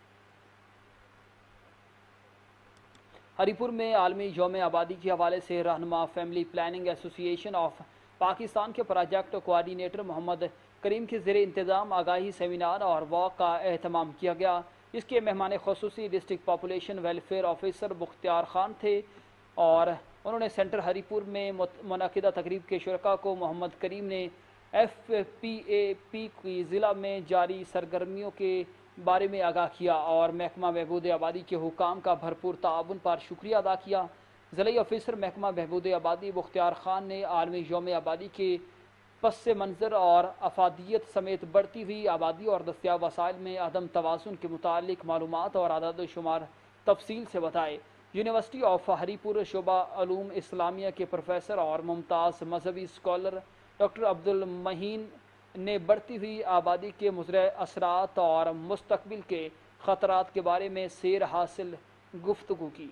हरीपुर में आलमी यौम आबादी के हवाले से Rahnuma family planning association of Pakistan के प्रोजेक्ट कोऑर्डिनेटर मोहम्मद करीम के ज़रिए इंतज़ाम आगाही सेमिनार और वॉक का एहतमाम किया गया। इसके मेहमान खुसूसी district population welfare officer Mukhtiar Khan थे और उन्होंने सेंटर हरीपुर में मुनक़िदा तकरीब के शुरका को मोहम्मद करीम ने FPAP की ज़िला में जारी सरगर्मियों के बारे में आगाह किया और महकमा बहबूद आबादी के हुकाम का भरपूर ताउन पर शुक्रिया अदा किया। ज़िला ऑफिसर महकमा बहबूद आबादी मुख्तियार खान ने आलमी यौम आबादी के पस मंज़र और अफादियत समेत बढ़ती हुई आबादी और दस्तियाब वसाइल में अदम तवाज़ुन के मुतालिक मालूमात और आदाद शुमार तफसील से बताए। यूनिवर्सिटी ऑफ हरीपुर शोबा अलूम इस्लामिया के प्रोफेसर और मुमताज़ मजहबी स्कॉलर डॉक्टर अब्दुल महीन ने बढ़ती हुई आबादी के मुज़र असरात और मुस्तकबिल के ख़तरात के बारे में सैर हासिल गुफ्तगू की।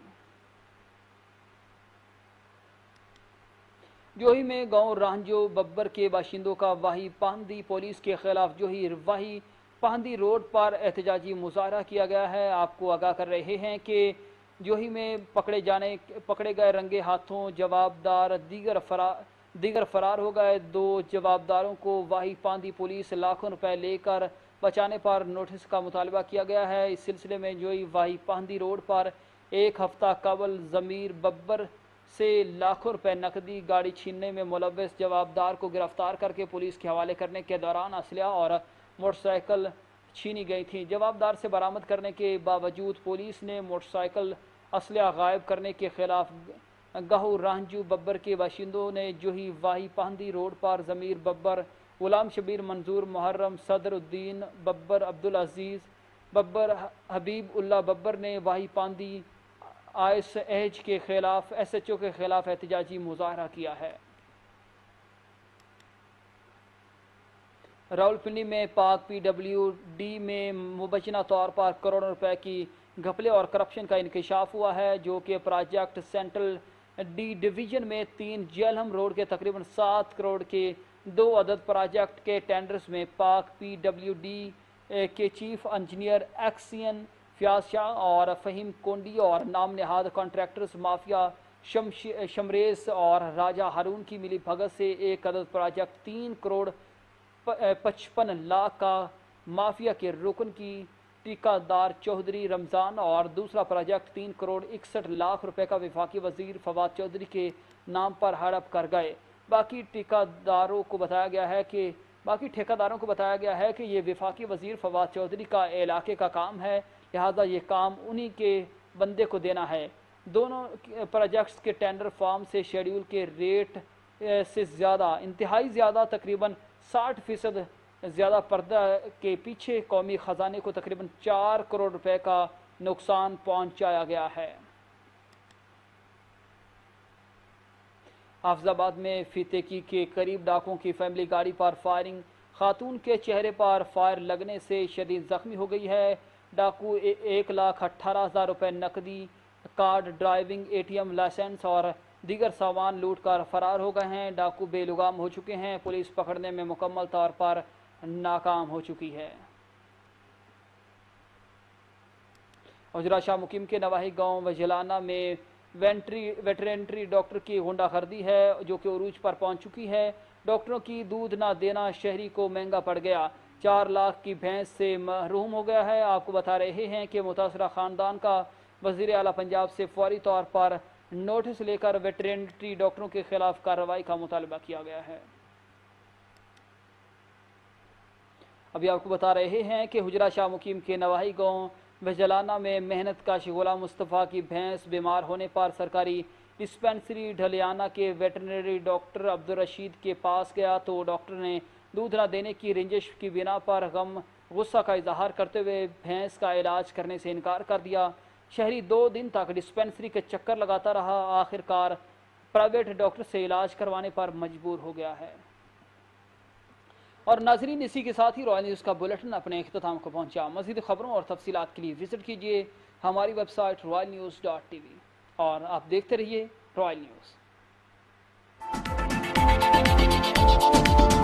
जोही में गांव रांझो बब्बर के बाशिंदों का वाही पांदी पुलिस के खिलाफ जोही वाही पांदी रोड पर एहतजाजी मुजाहरा किया गया है। आपको आगाह कर रहे हैं कि जोही में पकड़े गए रंगे हाथों जवाबदार दीगर फरार हो गए। 2 जवाबदारों को वाही पांदी पुलिस लाखों रुपए लेकर बचाने पर नोटिस का मुतालबा किया गया है। इस सिलसिले में जोही वाही पांदी रोड पर एक हफ्ता कबल ज़मीर बब्बर से लाखों रुपए नकदी गाड़ी छीनने में मुलव्वस जवाबदार को गिरफ्तार करके पुलिस के हवाले करने के दौरान असलहा और मोटरसाइकिल छीनी गई थी। जवाबदार से बरामद करने के बावजूद पुलिस ने मोटरसाइकिल असलहा गायब करने के खिलाफ गाहू रांझू बब्बर के बाशिंदों ने जोही वाही पांदी रोड पर ज़मीर बब्बर, गुलाम शबीर, मंजूर मुहर्रम, सदरुद्दीन बब्बर, अब्दुल अजीज़ बब्बर, हबीब उल्ला बब्बर ने वाही पांदी ISH के खिलाफ SHO के खिलाफ एहतजाजी मुजाहरा किया है। रावलपिंडी में पाक PWD में मुबैना तौर पर करोड़ों रुपए की घपले और करप्शन का इंकशाफ हुआ है, जो कि प्रोजेक्ट सेंट्रल D डिवीज़न में 3 जेलहम रोड के तकरीबन 7 करोड़ के 2 अदद प्रोजेक्ट के टेंडर्स में पाक PWD के chief engineer XEN Fayyaz Shah और फ़हीम कोंडी और नाम नहाद कॉन्ट्रैक्टर्स माफिया शमरेज और राजा हारून की मिली भगत से एक अदद प्रोजेक्ट 3 करोड़ 55 लाख का माफिया के रुकन की टीकादार चौधरी रमज़ान और दूसरा प्रोजेक्ट 3 करोड़ 61 लाख रुपए का वफाकी वजीर फवाद चौधरी के नाम पर हड़प कर गए। बाकी ठेकेदारों को बताया गया है कि ये वफाकी वजीर फवाद चौधरी का इलाके का काम है, लिहाजा ये काम उन्हीं के बंदे को देना है। दोनों प्रोजेक्ट्स के टेंडर फॉर्म से शेड्यूल के रेट से ज़्यादा इंतहाई ज़्यादा तकरीबन 60% ज़्यादा पर्दा के पीछे कौमी ख़जाने को तकरीबन 4 करोड़ रुपए का नुकसान पहुंचाया गया है। हाफिजाबाद में फीतेकी के करीब डाकुओं की फैमिली गाड़ी पर फायरिंग, खातून के चेहरे पर फायर लगने से शदीद जख्मी हो गई है। डाकू 1,18,000 रुपये नकदी, कार्ड, ड्राइविंग, ATM लाइसेंस और दीगर सामान लूट कर फरार हो गए हैं। डाकू बेलुगाम हो चुके हैं। पुलिस पकड़ने में मुकम्मल तौर पर नाकाम हो चुकी है। हजरा शाह मुकीम के नवाही गांव वजलाना में वेटरेंट्री डॉक्टर की गुंडागर्दी है, जो कि उरूज पर पहुंच चुकी है। डॉक्टरों की दूध ना देना शहरी को महंगा पड़ गया। 4 लाख की भैंस से महरूम हो गया है। आपको बता रहे हैं कि मुतासरा ख़ानदान का वज़ीर आला पंजाब से फौरी तौर पर नोटिस लेकर वेटरनरी डॉक्टरों के खिलाफ कार्रवाई का मुतालबा किया गया है। अभी आपको बता रहे हैं कि हुजरा शाह मुकीम के नवाही गांव वजलाना में मेहनत का गुलाम मुस्तफ़ा की भैंस बीमार होने पर सरकारी डिस्पेंसरी ढलियाना के वेटरनरी डॉक्टर अब्दुल रशीद के पास गया तो डॉक्टर ने दूध न देने की रंजिश की बिना पर गुस्सा का इजहार करते हुए भैंस का इलाज करने से इनकार कर दिया। शहरी 2 दिन तक डिस्पेंसरी के चक्कर लगाता रहा, आखिरकार प्राइवेट डॉक्टर से इलाज करवाने पर मजबूर हो गया है। और नाजरीन, इसी के साथ ही रॉयल न्यूज़ का बुलेटिन अपने इख्तिताम को पहुंचा। मज़ीद खबरों और तफसीलात के लिए विजिट कीजिए हमारी वेबसाइट royalnews.tv और आप देखते रहिए रॉयल न्यूज़।